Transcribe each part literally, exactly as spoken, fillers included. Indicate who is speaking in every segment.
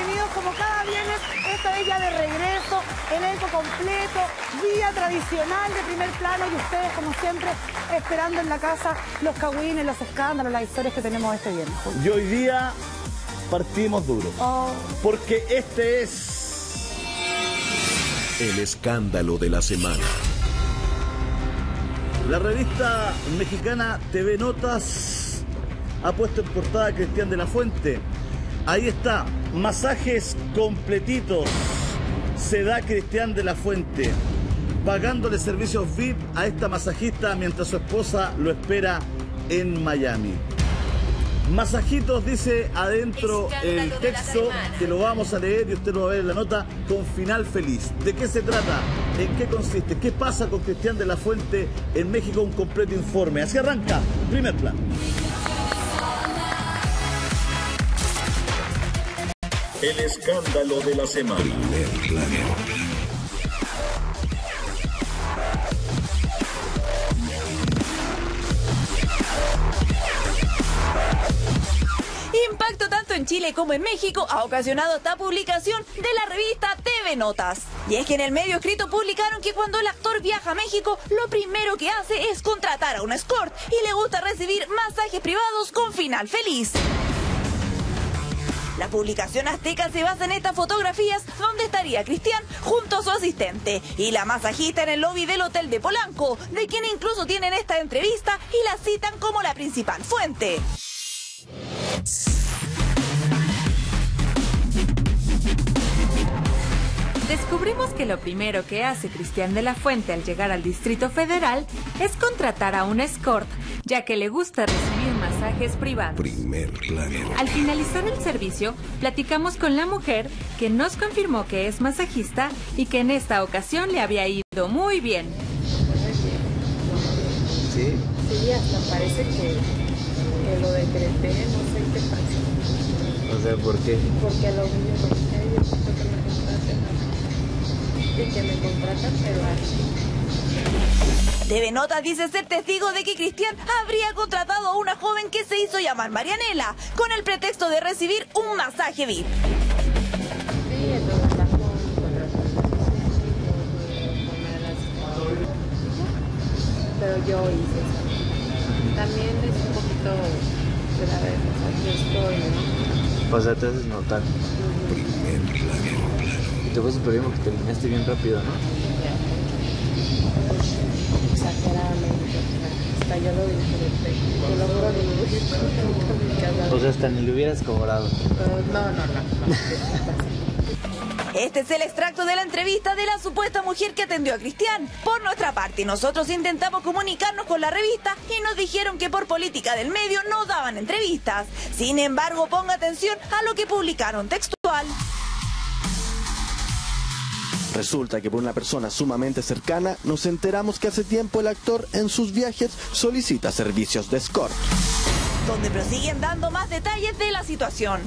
Speaker 1: bienvenidos como cada viernes, esta vez ya de regreso, elenco completo, día tradicional de Primer Plano y ustedes como siempre esperando en la casa los cagüines, los escándalos, las historias que tenemos este viernes.
Speaker 2: Y hoy día partimos duro,
Speaker 1: oh.
Speaker 2: porque este es...
Speaker 3: el escándalo de la semana.
Speaker 2: La revista mexicana T V Notas ha puesto en portada a Cristian de la Fuente. Ahí está, masajes completitos se da Cristian de la Fuente, pagándole servicios V I P a esta masajista mientras su esposa lo espera en Miami. Masajitos, dice adentro el texto, que lo vamos a leer y usted lo va a ver en la nota, con final feliz. ¿De qué se trata? ¿En qué consiste? ¿Qué pasa con Cristian de la Fuente en México? Un completo informe. Así arranca Primer Plano.
Speaker 3: El escándalo de la semana. Primer Plano.
Speaker 4: Impacto tanto en Chile como en México ha ocasionado esta publicación de la revista T V Notas. Y es que en el medio escrito publicaron que cuando el actor viaja a México, lo primero que hace es contratar a un escort y le gusta recibir masajes privados con final feliz. La publicación azteca se basa en estas fotografías donde estaría Cristian junto a su asistente y la masajista en el lobby del hotel de Polanco, de quien incluso tienen esta entrevista y la citan como la principal fuente.
Speaker 5: Descubrimos que lo primero que hace Cristian de la Fuente al llegar al Distrito Federal es contratar a un escort, ya que le gusta recibir masajes privados.
Speaker 3: Primer Plano.
Speaker 5: Al finalizar el servicio, platicamos con la mujer, que nos confirmó que es masajista y que en esta ocasión le había ido muy bien.
Speaker 6: ¿Sí?
Speaker 7: Sí, hasta parece que, que lo decreté, no sé qué pasa.
Speaker 6: O sea, ¿por qué?
Speaker 7: Porque lo vi yo con ellos, porque me contratan. Y que me contratan, pero así.
Speaker 4: T V Notas dice ser testigo de que Cristian habría contratado a una joven que se hizo llamar Marianela, con el pretexto de recibir un masaje V I P.
Speaker 7: Sí, entonces la pero yo hice eso. También es un poquito de la vez, aquí estoy.
Speaker 6: O sea, te haces notar.
Speaker 3: Primer Plano.
Speaker 6: Te fue súper bien porque te alineaste bien rápido, ¿no?
Speaker 7: Exageradamente. Hasta yo lo disfruté. Te lo juro que lo
Speaker 6: O sea, hasta ni le hubieras cobrado.
Speaker 7: Uh, no, no, no. no.
Speaker 4: Este es el extracto de la entrevista de la supuesta mujer que atendió a Cristian. Por nuestra parte, nosotros intentamos comunicarnos con la revista y nos dijeron que por política del medio no daban entrevistas. Sin embargo, ponga atención a lo que publicaron textual.
Speaker 8: Resulta que por una persona sumamente cercana nos enteramos que hace tiempo el actor en sus viajes solicita servicios de escort,
Speaker 4: donde prosiguen dando más detalles de la situación.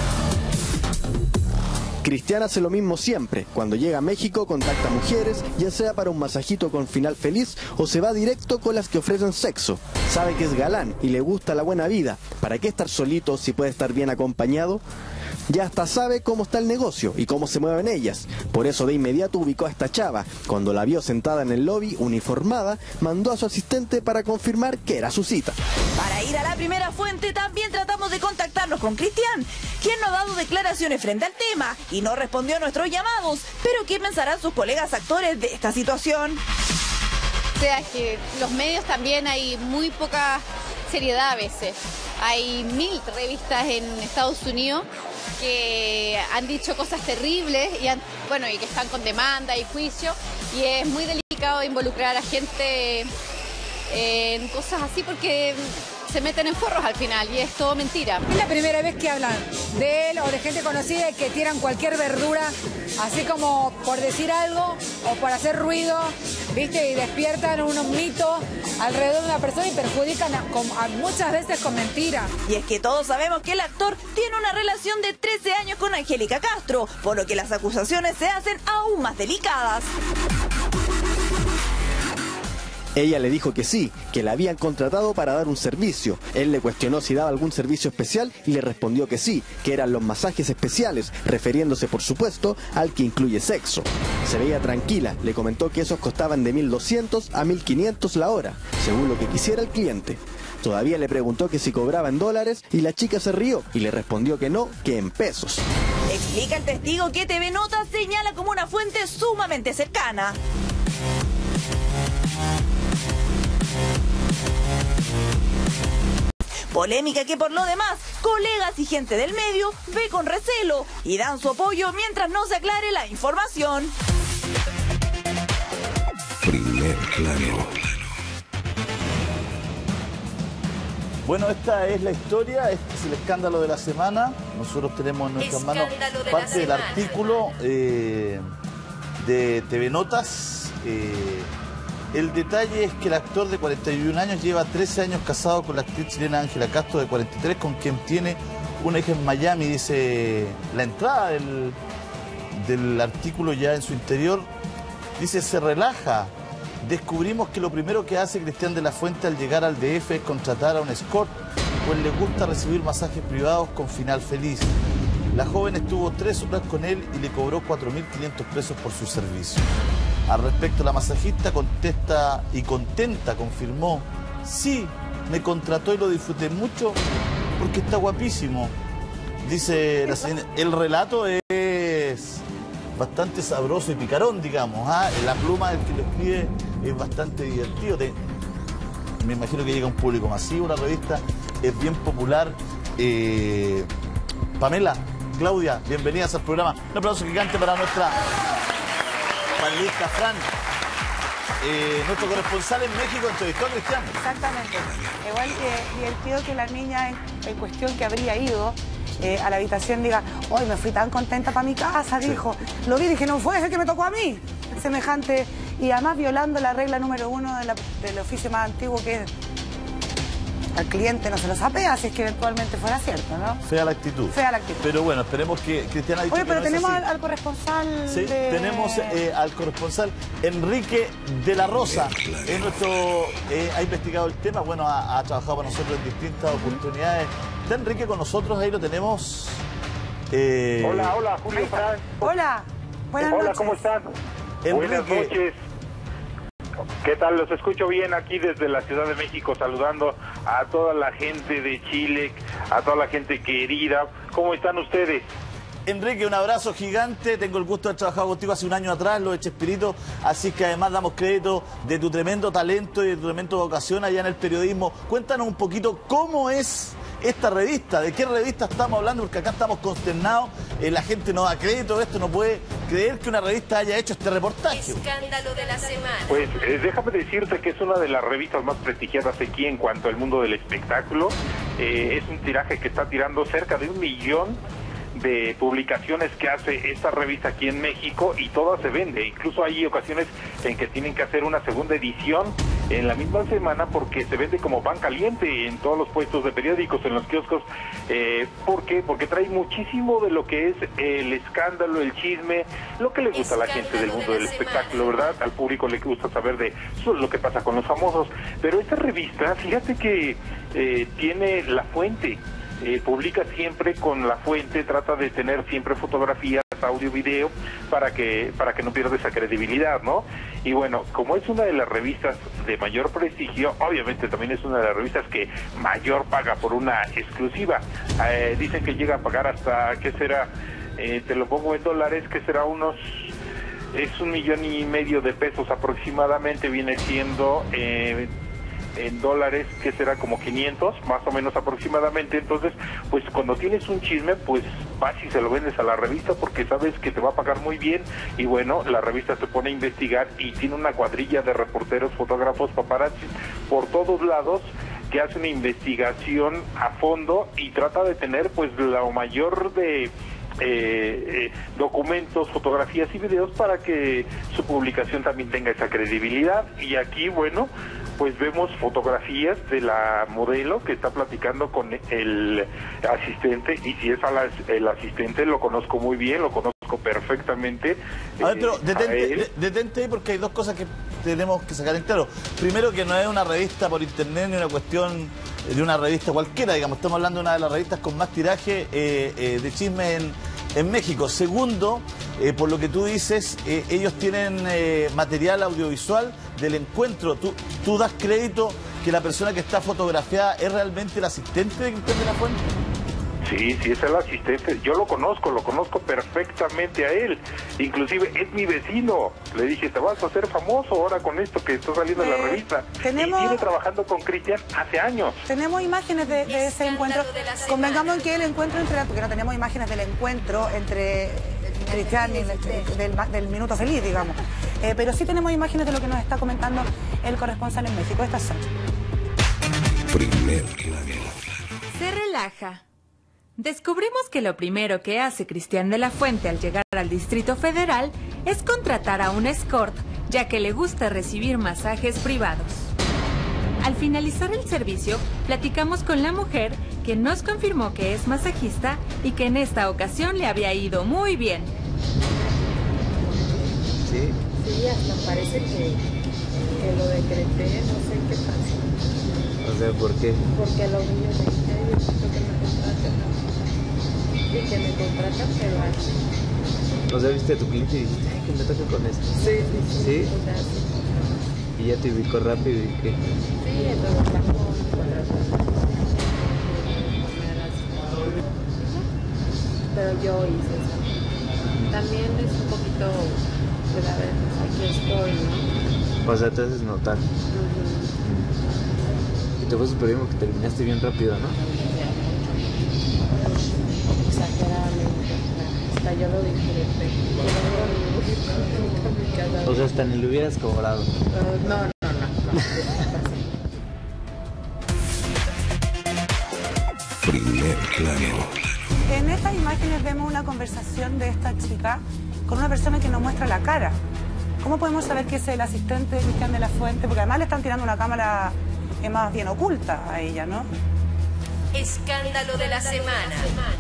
Speaker 8: Cristian hace lo mismo siempre. Cuando llega a México contacta mujeres, ya sea para un masajito con final feliz o se va directo con las que ofrecen sexo. Sabe que es galán y le gusta la buena vida. ¿Para qué estar solito si puede estar bien acompañado? Ya hasta sabe cómo está el negocio y cómo se mueven ellas. Por eso de inmediato ubicó a esta chava. Cuando la vio sentada en el lobby, uniformada, mandó a su asistente para confirmar que era su cita.
Speaker 4: Para ir a la primera fuente también tratamos de contactarnos con Cristian, quien no ha dado declaraciones frente al tema y no respondió a nuestros llamados. Pero ¿qué pensarán sus colegas actores de esta situación?
Speaker 9: O sea, que los medios también hay muy poca seriedad a veces. Hay mil revistas en Estados Unidos que han dicho cosas terribles y, han, bueno, y que están con demanda y juicio, y es muy delicado involucrar a gente en cosas así porque se meten en forros al final y es todo mentira.
Speaker 1: Es la primera vez que hablan de él o de gente conocida y que tiran cualquier verdura, así como por decir algo o por hacer ruido, ¿viste? Y despiertan unos mitos alrededor de una persona y perjudican a, a, muchas veces con mentiras.
Speaker 4: Y es que todos sabemos que el actor tiene una relación de trece años con Angélica Castro, por lo que las acusaciones se hacen aún más delicadas.
Speaker 8: Ella le dijo que sí, que la habían contratado para dar un servicio. Él le cuestionó si daba algún servicio especial y le respondió que sí, que eran los masajes especiales, refiriéndose por supuesto al que incluye sexo. Se veía tranquila, le comentó que esos costaban de mil doscientos a mil quinientos la hora, según lo que quisiera el cliente. Todavía le preguntó que si cobraba en dólares y la chica se rió y le respondió que no, que en pesos.
Speaker 4: Explica el testigo que T V Notas señala como una fuente sumamente cercana. Polémica que por lo demás, colegas y gente del medio ve con recelo y dan su apoyo mientras no se aclare la información.
Speaker 3: Primer plano.
Speaker 2: Bueno, esta es la historia, este es el escándalo de la semana. Nosotros tenemos en nuestras manos
Speaker 5: Escándalo de
Speaker 2: parte
Speaker 5: la
Speaker 2: del
Speaker 5: semana.
Speaker 2: artículo eh, de T V Notas. Eh, el detalle es que el actor de cuarenta y un años lleva trece años casado con la actriz chilena Ángela Castro de cuarenta y tres, con quien tiene una hija en Miami. Dice la entrada del, del artículo ya en su interior. Dice, se relaja. Descubrimos que lo primero que hace Cristian de la Fuente al llegar al D F es contratar a un escort, pues le gusta recibir masajes privados con final feliz. La joven estuvo tres horas con él y le cobró cuatro mil quinientos pesos por su servicio. Al respecto, la masajista contesta y contenta confirmó, sí, me contrató y lo disfruté mucho porque está guapísimo. Dice la señora, el relato es bastante sabroso y picarón, digamos. ¿ah? La pluma del que lo escribe es bastante divertido. Te, me imagino que llega a un público masivo, la revista es bien popular. Eh, Pamela, Claudia, bienvenidas al programa. Un aplauso gigante para nuestra panelista Fran. Eh, nuestro corresponsal en México entrevistó a Cristian.
Speaker 10: Exactamente. Igual que divertido que la niña en, en cuestión que habría ido eh, a la habitación diga, hoy me fui tan contenta para mi casa, dijo. Sí. Lo vi y dije, no fue, es el que me tocó a mí. Semejante, y además violando la regla número uno de la, del oficio más antiguo, que es al cliente no se lo sapea, si es que eventualmente fuera cierto, ¿no?
Speaker 2: Fea la actitud.
Speaker 10: Fea la actitud.
Speaker 2: Pero bueno, esperemos que Cristian ha dicho
Speaker 10: Oye, pero
Speaker 2: que no
Speaker 10: tenemos
Speaker 2: es así.
Speaker 10: al, al corresponsal
Speaker 2: Sí,
Speaker 10: de...
Speaker 2: tenemos eh, al corresponsal Enrique de la Rosa. Es nuestro, eh, ha investigado el tema, bueno, ha, ha trabajado para nosotros en distintas oportunidades. Está Enrique con nosotros, ahí lo tenemos. Eh...
Speaker 11: Hola, hola, Julio Fran.
Speaker 10: Hola, buenas
Speaker 11: Hola,
Speaker 10: noches.
Speaker 11: ¿cómo están?
Speaker 2: Enrique.
Speaker 11: Buenas noches. ¿Qué tal? Los escucho bien aquí desde la Ciudad de México, saludando a toda la gente de Chile, a toda la gente querida. ¿Cómo están ustedes?
Speaker 2: Enrique, un abrazo gigante. Tengo el gusto de haber trabajado contigo hace un año atrás, lo de Chespirito. Así que además damos crédito de tu tremendo talento y de tu tremenda vocación allá en el periodismo. Cuéntanos un poquito cómo es esta revista, de qué revista estamos hablando, porque acá estamos consternados. Eh, la gente no da crédito de esto, no puede creer que una revista haya hecho este reportaje.
Speaker 5: Escándalo de la semana.
Speaker 11: Pues eh, déjame decirte que es una de las revistas más prestigiadas aquí en cuanto al mundo del espectáculo. Eh, es un tiraje que está tirando cerca de un millón de publicaciones que hace esta revista aquí en México, y toda se vende. Incluso hay ocasiones en que tienen que hacer una segunda edición en la misma semana porque se vende como pan caliente en todos los puestos de periódicos, en los kioscos. Eh, ¿Por qué? Porque trae muchísimo de lo que es el escándalo, el chisme, lo que le gusta a la gente del mundo del espectáculo, ¿verdad? Al público le gusta saber de lo que pasa con los famosos. Pero esta revista, fíjate que eh, tiene La Fuente. Eh, publica siempre con La Fuente, trata de tener siempre fotografías, audio, video, para que para que no pierda esa credibilidad, ¿no? Y bueno, como es una de las revistas de mayor prestigio, obviamente también es una de las revistas que mayor paga por una exclusiva. Eh, dicen que llega a pagar hasta, ¿qué será? Eh, te lo pongo en dólares, que será unos... es un millón y medio de pesos aproximadamente, viene siendo... Eh, en dólares, que será como quinientos, más o menos aproximadamente. Entonces, pues cuando tienes un chisme, pues vas y se lo vendes a la revista porque sabes que te va a pagar muy bien. Y bueno, la revista se pone a investigar y tiene una cuadrilla de reporteros, fotógrafos, paparazzis por todos lados, que hace una investigación a fondo y trata de tener pues la mayor de... Eh, eh, documentos, fotografías y videos para que su publicación también tenga esa credibilidad. Y aquí, bueno, pues vemos fotografías de la modelo que está platicando con el asistente, y si es a la, el asistente, lo conozco muy bien, lo conozco perfectamente.
Speaker 2: A ver, pero
Speaker 11: eh,
Speaker 2: detente,
Speaker 11: a él.
Speaker 2: de- detente ahí porque hay dos cosas que tenemos que sacar en claro. Primero, que no es una revista por internet ni una cuestión de una revista cualquiera, digamos. Estamos hablando de una de las revistas con más tiraje eh, eh, de chisme en, en México. Segundo, eh, por lo que tú dices, eh, ellos tienen eh, material audiovisual del encuentro. ¿Tú, tú das crédito que la persona que está fotografiada es realmente el asistente de Cristian de la Fuente?
Speaker 11: Sí, sí, es el asistente. Yo lo conozco, lo conozco perfectamente a él. Inclusive es mi vecino. Le dije, te vas a hacer famoso ahora con esto que está saliendo en
Speaker 10: Eh,
Speaker 11: la revista.
Speaker 10: tenemos-
Speaker 11: Y tiene trabajando con Cristian hace años.
Speaker 10: Tenemos imágenes de, de ese encuentro. Convengamos en que el encuentro entre... Porque no tenemos imágenes del encuentro entre Cristian y el- del, del minuto feliz, digamos. Eh, pero sí tenemos imágenes de lo que nos está comentando el corresponsal en México. Estas son.
Speaker 3: Primer clave.
Speaker 5: Se relaja. Descubrimos que lo primero que hace Cristian de la Fuente al llegar al Distrito Federal es contratar a un escort, ya que le gusta recibir masajes privados. Al finalizar el servicio, platicamos con la mujer, que nos confirmó que es masajista y que en esta ocasión le había ido muy bien.
Speaker 6: Sí.
Speaker 7: Sí, hasta parece que, que lo decreté, no sé qué pasa.
Speaker 6: O sea, ¿por qué?
Speaker 7: Porque los niños de yo necesito que me contraten. Y que me contratan, pero así.
Speaker 6: O sea, viste a tu cliente y dijiste, ay, que me toque con esto.
Speaker 7: Sí, sí, sí.
Speaker 6: ¿Sí?
Speaker 7: O sea, sí.
Speaker 6: Y ya te ubicó rápido y qué.
Speaker 7: Sí, entonces bajó, pero yo hice eso. También es un poquito de la vez, aquí estoy, ¿no?
Speaker 6: O sea, te haces notar. Y te fue súper bien porque terminaste bien rápido, ¿no?
Speaker 7: Exageradamente. Hasta yo lo disfruté.
Speaker 6: O sea, hasta ni lo hubieras cobrado.
Speaker 7: Uh, no, no, no, no.
Speaker 3: Primer clave.
Speaker 10: En estas imágenes vemos una conversación de esta chica con una persona que nos muestra la cara. ¿Cómo podemos saber que es el asistente de Cristian de la Fuente? Porque además le están tirando una cámara eh, más bien oculta a ella, ¿no?
Speaker 12: Escándalo de la semana.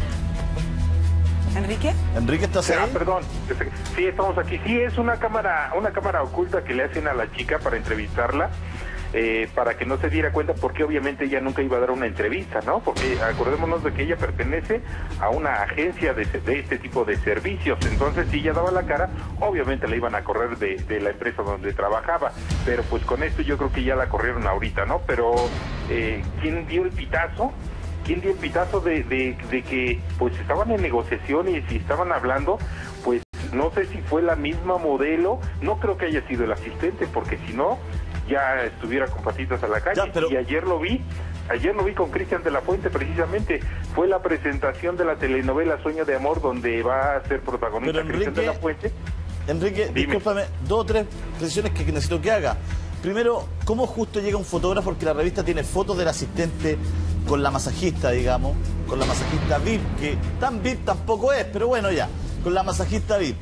Speaker 10: ¿Enrique?
Speaker 2: Enrique, ¿estás ahí?
Speaker 11: Ah, perdón. Sí, estamos aquí. Sí, es una cámara, una cámara oculta que le hacen a la chica para entrevistarla, eh, para que no se diera cuenta, porque obviamente ella nunca iba a dar una entrevista, ¿no? Porque acordémonos de que ella pertenece a una agencia de, de este tipo de servicios. Entonces, si ella daba la cara, obviamente la iban a correr de, de la empresa donde trabajaba. Pero pues con esto yo creo que ya la corrieron ahorita, ¿no? Pero, eh, ¿quién dio el pitazo? ¿Quién dio el pitazo de, de, de que pues estaban en negociación y si estaban hablando? Pues no sé si fue la misma modelo, no creo que haya sido el asistente, porque si no, ya estuviera con patitas a la calle.
Speaker 2: Ya, pero...
Speaker 11: Y ayer lo vi, ayer lo vi con Cristian de la Fuente, precisamente, fue la presentación de la telenovela Sueño de Amor, donde va a ser protagonista
Speaker 2: Pero,
Speaker 11: Cristian
Speaker 2: Enrique,
Speaker 11: de la Fuente.
Speaker 2: Enrique,
Speaker 11: Dime.
Speaker 2: discúlpame, dos o tres precisiones que necesito que haga. Primero, ¿cómo justo llega un fotógrafo? Porque la revista tiene fotos del asistente con la masajista, digamos, con la masajista V I P, que tan V I P tampoco es, pero bueno, ya, con la masajista V I P.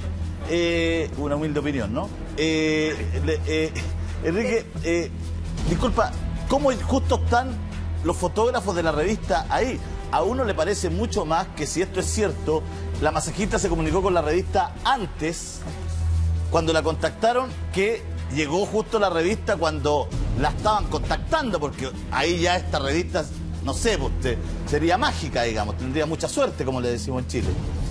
Speaker 2: Eh, una humilde opinión, ¿no? Eh, le- eh, Enrique, eh, disculpa, ¿cómo justo están los fotógrafos de la revista ahí? A uno le parece mucho más que, si esto es cierto, la masajista se comunicó con la revista antes, cuando la contactaron, que llegó justo la revista cuando la estaban contactando, porque ahí ya esta revista, no sé, pues, te- sería mágica, digamos, tendría mucha suerte, como le decimos en Chile.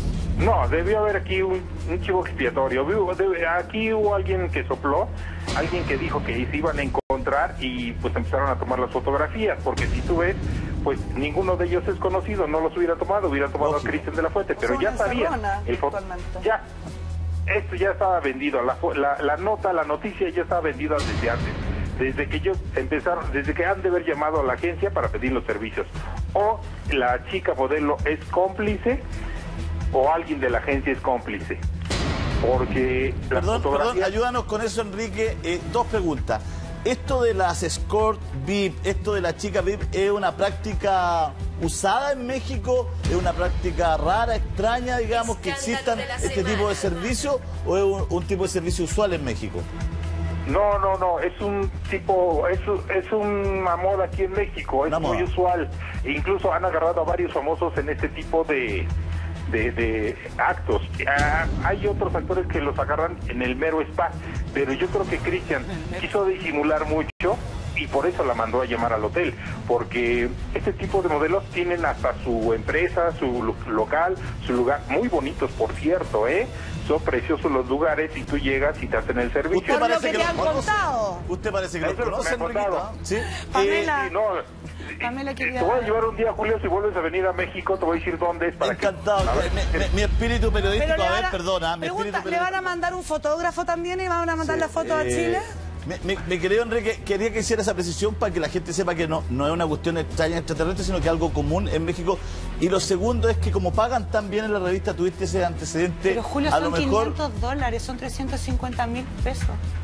Speaker 11: No, debió haber aquí un, un chivo expiatorio. Hubo- debe- Aquí hubo alguien que sopló, alguien que dijo que se iban a encontrar y pues empezaron a tomar las fotografías, porque si tú ves, pues ninguno de ellos es conocido, no los hubiera tomado, hubiera tomado a Cristian de la Fuente, pero
Speaker 10: Son
Speaker 11: ya sabía.
Speaker 10: encerrona
Speaker 11: El fo-
Speaker 10: virtualmente.
Speaker 11: ya, esto ya estaba vendido, la, fo- la, la nota, la noticia ya estaba vendida desde antes. Desde que ellos empezaron, desde que han de haber llamado a la agencia para pedir los servicios. O la chica modelo es cómplice, o alguien de la agencia es cómplice. Porque las
Speaker 2: Perdón,
Speaker 11: fotografías...
Speaker 2: perdón, ayúdanos con eso, Enrique. Eh, dos preguntas. ¿Esto de las escort V I P, esto de la chica V I P, es una práctica usada en México? ¿Es una práctica rara, extraña, digamos, que existan este tipo de servicios? ¿O es un, un tipo de servicio usual en México?
Speaker 11: No, no, no, es un tipo, es, es una moda aquí en México, es
Speaker 2: Una
Speaker 11: muy
Speaker 2: moda.
Speaker 11: usual. E incluso han agarrado a varios famosos en este tipo de, de, de actos. Ah, hay otros actores que los agarran en el mero spa, pero yo creo que Cristian quiso disimular mucho y por eso la mandó a llamar al hotel, porque este tipo de modelos tienen hasta su empresa, su lo- local, su lugar, muy bonitos por cierto, ¿eh? Son preciosos los lugares y tú llegas y te hacen el servicio.
Speaker 2: Usted parece que,
Speaker 10: que te han
Speaker 2: los conoce.
Speaker 10: contado.
Speaker 2: Usted parece que los
Speaker 11: Eso es lo que
Speaker 2: conoce,
Speaker 11: me han contado.
Speaker 2: Enriquita. ¿Sí?
Speaker 10: Pamela.
Speaker 11: Sí, no,
Speaker 10: Pamela quería...
Speaker 11: te voy a llevar un día, Julio, si vuelves a venir a México, te voy a decir dónde es para
Speaker 2: Encantado.
Speaker 11: que... A ver,
Speaker 2: Mi, mi- mi espíritu periodístico,
Speaker 10: Pero le
Speaker 2: a ver,
Speaker 10: van a-
Speaker 2: perdona, mi
Speaker 10: pregunta,
Speaker 2: espíritu
Speaker 10: ¿le van a
Speaker 2: periodístico.
Speaker 10: mandar un fotógrafo también y van a mandar
Speaker 2: Sí,
Speaker 10: la foto a
Speaker 2: eh,
Speaker 10: Chile?
Speaker 2: Mi, mi- mi querido Enrique, quería que hiciera esa precisión para que la gente sepa que no, no es una cuestión extraña extraterrestre, sino que es algo común en México. Y lo segundo es que como pagan tan bien en la revista, tuviste ese antecedente.
Speaker 10: Pero Julio,
Speaker 2: a
Speaker 10: son
Speaker 2: lo mejor
Speaker 10: quinientos dólares, son trescientos cincuenta mil pesos.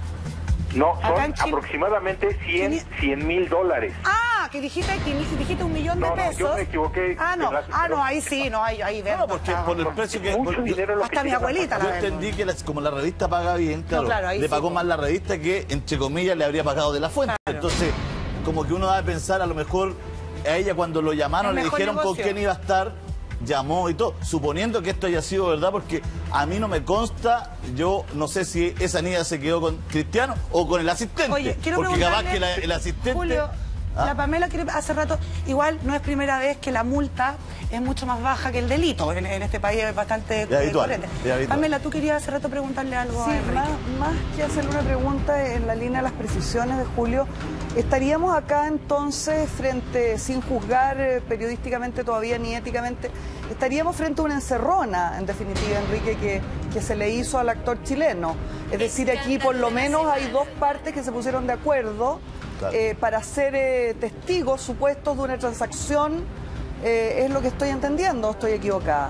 Speaker 11: No,
Speaker 10: Acá
Speaker 11: son
Speaker 10: en Chile-
Speaker 11: aproximadamente cien mil dólares.
Speaker 10: Ah, que dijiste, que dijiste un millón de
Speaker 11: No, no,
Speaker 10: pesos.
Speaker 11: yo me equivoqué.
Speaker 10: Ah, no,
Speaker 11: Gracias,
Speaker 10: ah,
Speaker 11: pero-
Speaker 10: no, ahí sí, no, ahí, ahí
Speaker 2: No, porque por el precio que...
Speaker 11: Mucho
Speaker 2: por-
Speaker 11: dinero lo
Speaker 10: Hasta
Speaker 11: que
Speaker 10: mi
Speaker 11: llegan a
Speaker 10: abuelita
Speaker 2: Yo
Speaker 10: la vendo.
Speaker 2: entendí que la- como la revista paga bien, claro,
Speaker 10: claro, ahí
Speaker 2: le
Speaker 10: sí,
Speaker 2: pagó
Speaker 10: pues.
Speaker 2: más la revista que, entre comillas, le habría pagado de la fuente.
Speaker 10: Claro.
Speaker 2: Entonces, como que uno va a pensar, a lo mejor, a ella cuando lo llamaron,
Speaker 10: El
Speaker 2: le
Speaker 10: mejor
Speaker 2: dijeron con
Speaker 10: negocio.
Speaker 2: quién iba a estar, llamó y todo, suponiendo que esto haya sido verdad, porque a mí no me consta, yo no sé si esa niña se quedó con Cristiano o con el asistente.
Speaker 10: Oye, quiero
Speaker 2: porque capaz
Speaker 10: preguntarle,
Speaker 2: que la- el asistente...
Speaker 10: Julio,
Speaker 2: ¿Ah?
Speaker 10: la Pamela quiere, hace rato, igual no es primera vez que la multa es mucho más baja que el delito. En, en este país es bastante
Speaker 2: Es habitual,
Speaker 10: corriente.
Speaker 2: es habitual.
Speaker 10: Pamela, tú querías hace rato preguntarle algo a
Speaker 13: Sí,
Speaker 10: Enrique.
Speaker 13: más, más que hacerle una pregunta en la línea de las precisiones de Julio, ¿estaríamos acá entonces frente, sin juzgar eh, periodísticamente todavía ni éticamente, estaríamos frente a una encerrona, en definitiva, Enrique, que, que se le hizo al actor chileno? Es decir, aquí por lo menos hay dos partes que se pusieron de acuerdo
Speaker 2: Claro.
Speaker 13: eh, para ser eh, testigos supuestos de una transacción. Eh, ¿Es lo que estoy entendiendo o estoy equivocada?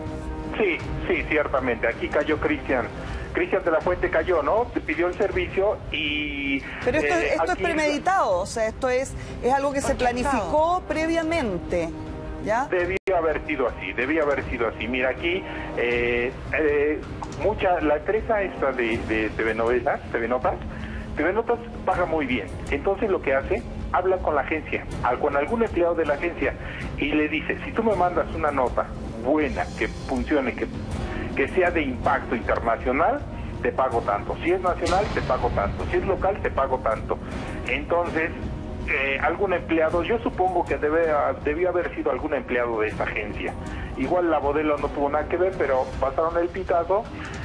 Speaker 11: Sí, sí, ciertamente. Aquí cayó Cristian. Cristian de la Fuente cayó, ¿no? Te pidió el servicio y...
Speaker 13: Pero esto,
Speaker 11: eh,
Speaker 13: esto es
Speaker 11: aquí-
Speaker 13: premeditado, o sea, esto es, es algo que se planificó previamente, ¿ya?
Speaker 11: Debió haber sido así, debía haber sido así. Mira, aquí, eh, eh, mucha, la empresa esta de, de T V Novelas, T V Notas, T V Notas paga muy bien. Entonces lo que hace, habla con la agencia, al- con algún empleado de la agencia y le dice, si tú me mandas una nota buena, que funcione, que, que sea de impacto internacional, te pago tanto. Si es nacional, te pago tanto. Si es local, te pago tanto. Entonces, eh, algún empleado, yo supongo que debe, debió haber sido algún empleado de esta agencia. Igual la modelo no tuvo nada que ver, pero pasaron el pitazo,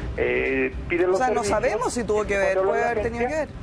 Speaker 11: eh, pide los
Speaker 13: O sea, no
Speaker 11: servicios,
Speaker 13: sabemos si tuvo que ver,
Speaker 11: cuando
Speaker 13: puede
Speaker 11: la
Speaker 13: haber tenido que
Speaker 11: agencia-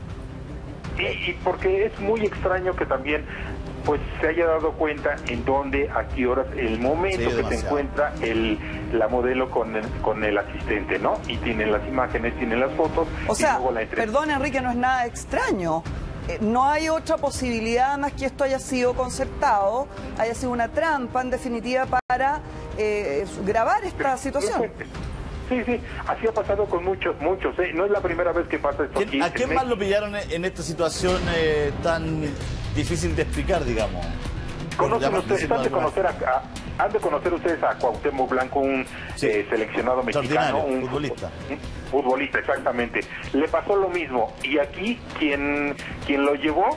Speaker 13: ver.
Speaker 11: y, y porque es muy extraño que también pues se haya dado cuenta en dónde, a qué horas, el momento
Speaker 2: Sí,
Speaker 11: que se
Speaker 2: demasiado.
Speaker 11: encuentra el, la modelo con el, con el asistente, ¿no? Y tienen las imágenes, tienen las fotos,
Speaker 13: O
Speaker 11: y
Speaker 13: sea,
Speaker 11: luego la entrevista.
Speaker 13: perdón Enrique, no es nada extraño. Eh, No hay otra posibilidad más que esto haya sido concertado, haya sido una trampa en definitiva para eh, grabar esta situación.
Speaker 11: Sí, sí, así ha pasado con muchos, muchos, ¿eh? No es la primera vez que pasa esto aquí.
Speaker 2: ¿Quién- ¿A
Speaker 11: en
Speaker 2: quién más
Speaker 11: México.
Speaker 2: lo pillaron en en esta situación eh, tan difícil de explicar, digamos?
Speaker 11: Conocen
Speaker 2: Llama-
Speaker 11: ustedes,
Speaker 2: decirlo
Speaker 11: han de
Speaker 2: de alguna
Speaker 11: conocer a, a- han de conocer ustedes a Cuauhtémoc Blanco, un
Speaker 2: Sí.
Speaker 11: eh, seleccionado mexicano,
Speaker 2: Extraordinario,
Speaker 11: un
Speaker 2: futbolista.
Speaker 11: un futbolista, exactamente. Le pasó lo mismo y aquí quien quien lo llevó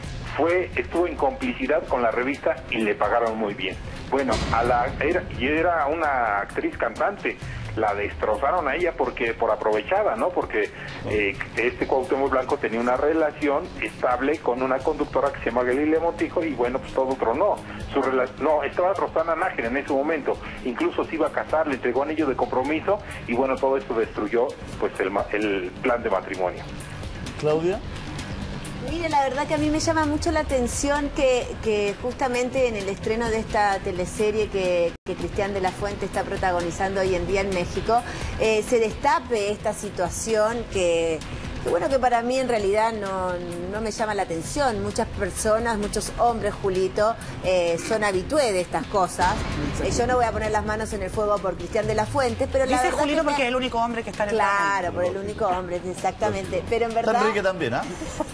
Speaker 11: fue estuvo en complicidad con la revista y le pagaron muy bien. Bueno, a la era y era una actriz cantante. La destrozaron a ella porque por aprovechada, ¿no? Porque eh, este Cuauhtémoc Blanco tenía una relación estable con una conductora que se llama Galilea Montijo y bueno, pues todo tronó. Su rela- no, estaba Rosana Nájera en ese momento, incluso se iba a casar, le entregó anillo de compromiso y bueno, todo esto destruyó pues el, ma- el plan de matrimonio.
Speaker 2: Claudia.
Speaker 14: Mire, la verdad que a mí me llama mucho la atención que, que justamente en el estreno de esta teleserie que, que Cristian de la Fuente está protagonizando hoy en día en México, eh, se destape esta situación que, que, bueno, que para mí en realidad no, no me llama la atención. Muchas personas, muchos hombres, Julito, eh, son habitué de estas cosas. Eh, yo no voy a poner las manos en el fuego por Cristian de la Fuente, pero la
Speaker 10: Dice
Speaker 14: verdad
Speaker 10: Julito
Speaker 14: que me-
Speaker 10: porque es el único hombre que está en el
Speaker 14: Claro, por el único hombre, exactamente. Pero en verdad...
Speaker 2: Enrique también, ¿ah?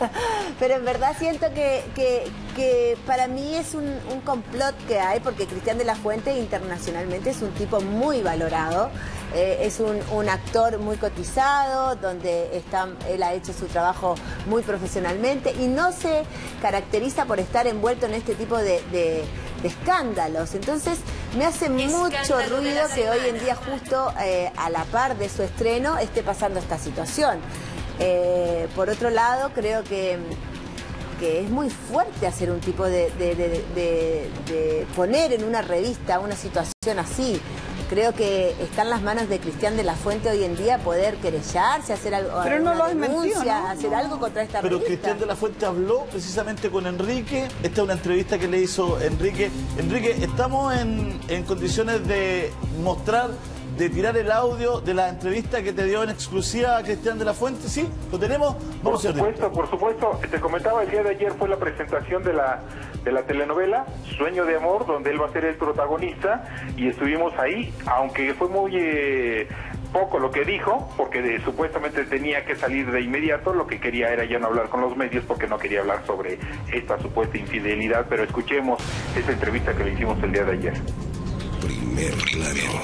Speaker 14: Pero en verdad siento que, que, que para mí es un, un complot que hay, porque Cristian de la Fuente internacionalmente es un tipo muy valorado, eh, es un, un actor muy cotizado, donde está, él ha hecho su trabajo muy profesionalmente y no se caracteriza por estar envuelto en este tipo de, de- de escándalos. Entonces, Me hace mucho
Speaker 12: Escándalo de
Speaker 14: ruido
Speaker 12: la
Speaker 14: que hoy en
Speaker 12: semana.
Speaker 14: día, justo eh, a la par de su estreno, esté pasando esta situación. Eh, por otro lado, creo que, que es muy fuerte hacer un tipo de, de, de, de, de poner en una revista una situación así. Creo que está en las manos de Cristian de la Fuente hoy en día poder querellarse, hacer algo,
Speaker 13: Pero no lo has
Speaker 14: denuncia,
Speaker 13: mentido, ¿no?
Speaker 14: hacer algo contra esta
Speaker 2: Pero
Speaker 14: revista.
Speaker 2: Cristian de la Fuente habló precisamente con Enrique. Esta es una entrevista que le hizo Enrique. Enrique, estamos en, en condiciones de mostrar, de tirar el audio de la entrevista que te dio en exclusiva a Cristian de la Fuente. ¿Sí? ¿Lo tenemos?
Speaker 11: Por
Speaker 2: Vamos a hacer.
Speaker 11: supuesto, por supuesto. Te comentaba, el día de ayer fue la presentación de la de la telenovela Sueño de Amor, donde él va a ser el protagonista, y estuvimos ahí, aunque fue muy eh, poco lo que dijo, porque de, supuestamente tenía que salir de inmediato. Lo que quería era ya no hablar con los medios, porque no quería hablar sobre esta supuesta infidelidad. Pero escuchemos esa entrevista que le hicimos el día de ayer.
Speaker 3: Primer plano.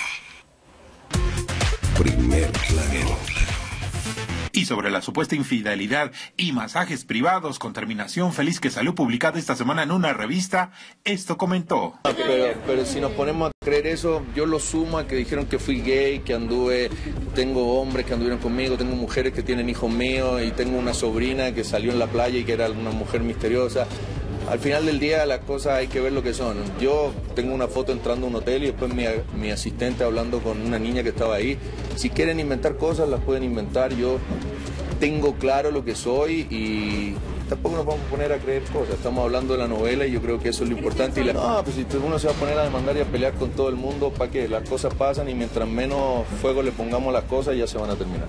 Speaker 3: Primer plano.
Speaker 15: Y sobre la supuesta infidelidad y masajes privados con terminación feliz que salió publicada esta semana en una revista, esto comentó.
Speaker 16: Pero, pero si nos ponemos a creer eso, yo lo sumo a que dijeron que fui gay, que anduve, tengo hombres que anduvieron conmigo, tengo mujeres que tienen hijos míos y tengo una sobrina que salió en la playa y que era una mujer misteriosa. Al final del día las cosas hay que ver lo que son. Yo tengo una foto entrando a un hotel y después mi, mi asistente hablando con una niña que estaba ahí. Si quieren inventar cosas, las pueden inventar. Yo tengo claro lo que soy y tampoco nos vamos a poner a creer cosas. Estamos hablando de la novela y yo creo que eso es lo importante. Y la... No, pues si uno se va a poner a demandar y a pelear con todo el mundo, ¿para qué? Las cosas pasan y mientras menos fuego le pongamos las cosas ya se van a terminar.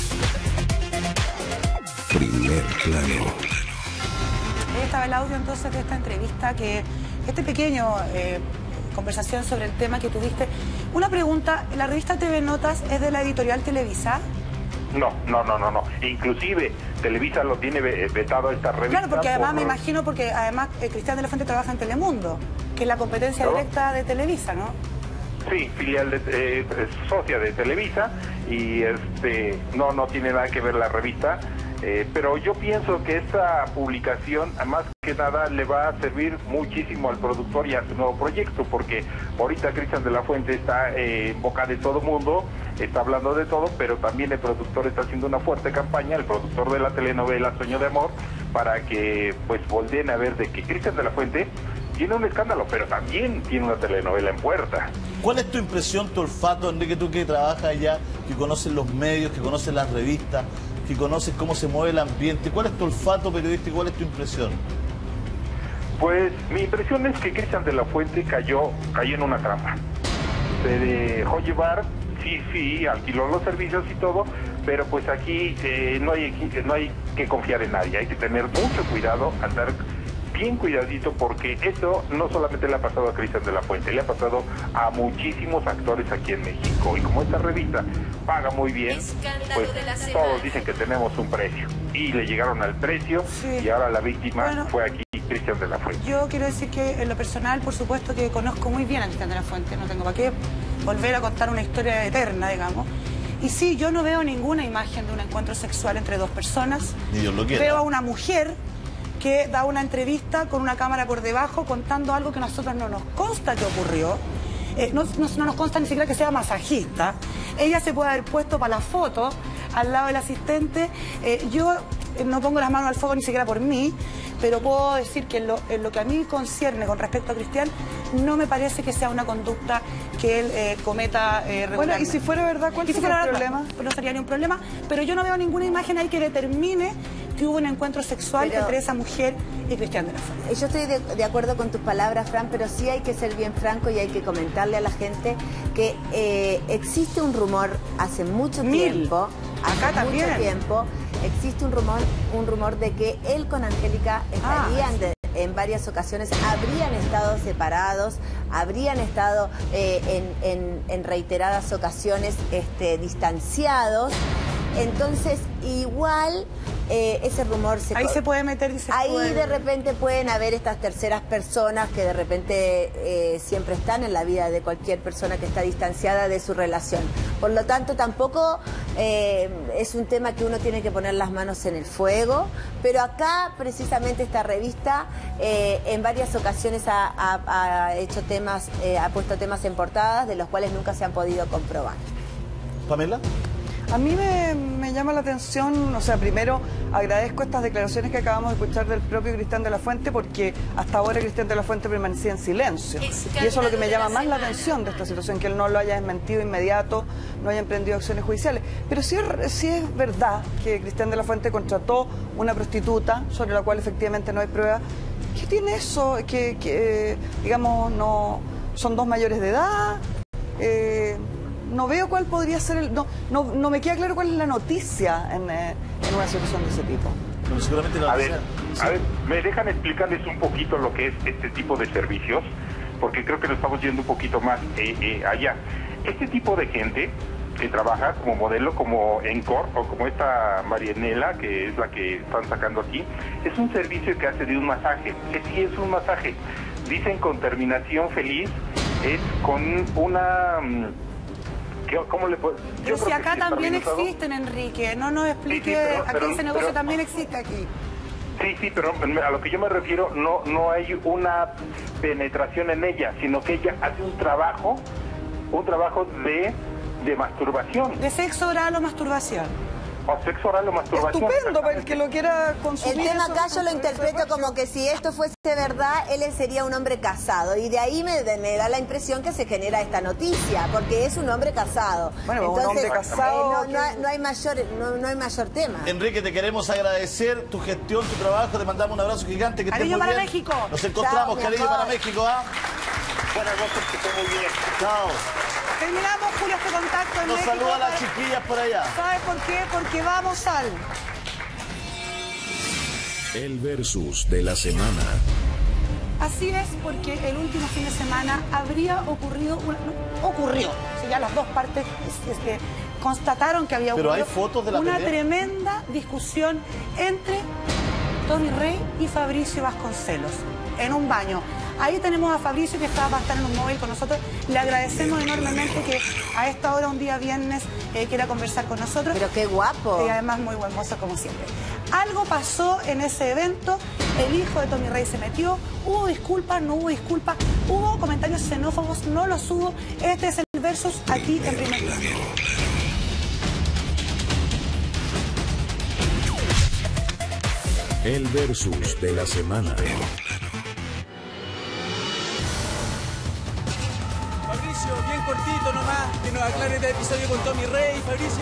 Speaker 3: Primer plano.
Speaker 10: Ahí estaba el audio entonces de esta entrevista, que este pequeño eh, conversación sobre el tema que tuviste. Una pregunta, ¿la revista T V Notas es de la editorial Televisa?
Speaker 11: No, no, no, no, no. Inclusive Televisa lo tiene vetado esta revista.
Speaker 10: Claro, porque además
Speaker 11: por...
Speaker 10: me imagino, porque además eh, Cristian de la Fuente trabaja en Telemundo, que es la competencia
Speaker 11: ¿No?
Speaker 10: directa de Televisa, ¿no?
Speaker 11: Sí, filial de, eh, socia de Televisa, y este no no tiene nada que ver la revista, eh, pero yo pienso que esta publicación, más que nada, le va a servir muchísimo al productor y a su nuevo proyecto, porque ahorita Cristian de la Fuente está eh, en boca de todo mundo, está hablando de todo, pero también el productor está haciendo una fuerte campaña, el productor de la telenovela Sueño de Amor, para que pues volteen a ver de que Cristian de la Fuente tiene un escándalo, pero también tiene una telenovela en puerta.
Speaker 2: ¿Cuál es tu impresión, tu olfato, Enrique, tú que trabajas allá, que conoces los medios, que conoces las revistas, que conoces cómo se mueve el ambiente? ¿Cuál es tu olfato periodístico? ¿Cuál es tu impresión?
Speaker 11: Pues mi impresión es que Cristian de la Fuente cayó, cayó en una trampa. Se dejó llevar, sí, sí, alquiló los servicios y todo, pero pues aquí eh, no hay, no hay que confiar en nadie, hay que tener mucho cuidado, andar bien cuidadito, porque esto no solamente le ha pasado a Cristian de la Fuente, le ha pasado a muchísimos actores aquí en México, y como esta revista paga muy bien, pues todos dicen que tenemos un precio, y le llegaron al precio, sí. Y ahora la víctima bueno, fue aquí Cristian de la Fuente.
Speaker 10: Yo quiero decir que en lo personal, por supuesto que conozco muy bien a Cristian de la Fuente, no tengo para qué volver a contar una historia eterna, digamos. Y sí, yo no veo ninguna imagen de un encuentro sexual entre dos personas.
Speaker 2: Ni Dios lo quiera.
Speaker 10: Veo a una mujer que da una entrevista con una cámara por debajo contando algo que a nosotros no nos consta que ocurrió. Eh, no, no, no nos consta ni siquiera que sea masajista. Ella se puede haber puesto para la foto al lado del asistente. Eh, yo eh, no pongo las manos al fuego ni siquiera por mí, pero puedo decir que en lo, en lo que a mí concierne con respecto a Cristian, no me parece que sea una conducta que él eh, cometa eh, regularmente.
Speaker 13: Bueno, y si fuera verdad, ¿cuál sería el problema?
Speaker 10: No sería ni un problema, pero yo no veo ninguna imagen ahí que determine que hubo un encuentro sexual pero entre esa mujer y Cristian de la Fuente.
Speaker 14: Yo estoy de, de acuerdo con tus palabras, Fran, pero sí hay que ser bien franco y hay que comentarle a la gente que eh, existe un rumor hace mucho
Speaker 10: Mil.
Speaker 14: tiempo, hace
Speaker 10: Acá
Speaker 14: mucho
Speaker 10: también.
Speaker 14: tiempo, existe un rumor, un rumor de que él con Angélica estarían ah, de, en varias ocasiones, habrían estado separados, habrían estado eh, en, en, en reiteradas ocasiones este, distanciados. Entonces, igual eh, ese rumor se...
Speaker 10: Ahí se puede meter y se
Speaker 14: Ahí
Speaker 10: puede...
Speaker 14: de repente pueden haber estas terceras personas que de repente eh, siempre están en la vida de cualquier persona que está distanciada de su relación. Por lo tanto, tampoco eh, es un tema que uno tiene que poner las manos en el fuego, pero acá precisamente esta revista eh, en varias ocasiones ha, ha, ha hecho temas, eh, ha puesto temas en portadas de los cuales nunca se han podido comprobar.
Speaker 2: ¿Pamela?
Speaker 13: A mí me, me llama la atención, o sea, primero agradezco estas declaraciones que acabamos de escuchar del propio Cristian de la Fuente, porque hasta ahora Cristian de la Fuente permanecía en silencio. Y eso es lo que me llama más la atención de esta situación, que él no lo haya desmentido inmediato, no haya emprendido acciones judiciales. Pero sí es, sí es verdad que Cristian de la Fuente contrató una prostituta, sobre la cual efectivamente no hay prueba. ¿Qué tiene eso? Que, que digamos, no son dos mayores de edad. Eh, No veo cuál podría ser el... No, no, no me queda claro cuál es la noticia en, eh, en una situación de ese tipo.
Speaker 2: Bueno, seguramente la
Speaker 11: a, ver,
Speaker 2: sí.
Speaker 11: a ver, ¿me dejan explicarles un poquito lo que es este tipo de servicios? Porque creo que lo estamos yendo un poquito más eh, eh, allá. Este tipo de gente que trabaja como modelo, como Encore, o como esta Marianela, que es la que están sacando aquí, es un servicio que hace de un masaje, que sí es un masaje. Dicen con terminación feliz, es con una... ¿Cómo le puedo?
Speaker 10: Pero si acá también existen, Enrique, no nos explique, sí, sí, pero, aquí pero, ese negocio pero, también existe aquí.
Speaker 11: Sí, sí, pero a lo que yo me refiero, no, no hay una penetración en ella, sino que ella hace un trabajo, un trabajo de, de masturbación.
Speaker 10: ¿De sexo oral o masturbación?
Speaker 11: O sexo oral o masturbación.
Speaker 13: Estupendo, para el que lo quiera consumir.
Speaker 14: El tema acá
Speaker 13: eso,
Speaker 14: yo lo interpreto como que si esto fuese verdad, él sería un hombre casado. Y de ahí me, me da la impresión que se genera esta noticia, porque es un hombre casado.
Speaker 13: Bueno,
Speaker 14: entonces,
Speaker 13: un hombre casado...
Speaker 14: Eh, no, no, hay, no, hay mayor, no, no hay mayor tema.
Speaker 2: Enrique, te queremos agradecer tu gestión, tu trabajo. Te mandamos un abrazo gigante. Que
Speaker 10: cariño para bien. México.
Speaker 2: Nos encontramos, Chao, cariño para México. ¿Ah?
Speaker 11: Buenas noches, que estén muy bien.
Speaker 2: Chao.
Speaker 10: Terminamos, Julio, este contacto en
Speaker 2: Nos
Speaker 10: México.
Speaker 2: saluda a las chiquillas por allá.
Speaker 10: ¿Sabes por qué? Porque vamos al...
Speaker 3: El versus de la semana.
Speaker 10: Así es, porque el último fin de semana habría ocurrido... Una, no, ocurrió. O sea, ya las dos partes este, constataron que había
Speaker 2: Pero
Speaker 10: ocurrido
Speaker 2: hay fotos de la
Speaker 10: una
Speaker 2: pelea.
Speaker 10: tremenda discusión entre Tommy Rey y Fabricio Vasconcelos en un baño. Ahí tenemos a Fabricio, que está, va a estar en un móvil con nosotros. Le agradecemos enormemente que a esta hora, un día viernes, eh, quiera conversar con nosotros.
Speaker 14: Pero qué guapo.
Speaker 10: Y además muy buen mozo, como siempre. Algo pasó en ese evento. El hijo de Tommy Rey se metió. Hubo disculpas, no hubo disculpas. Hubo comentarios xenófobos, no los hubo. Este es el versus aquí en Primer Plano.
Speaker 3: El versus de la semana.
Speaker 17: Fabricio, bien cortito nomás, que nos aclare este episodio con Tommy Rey. Fabricio.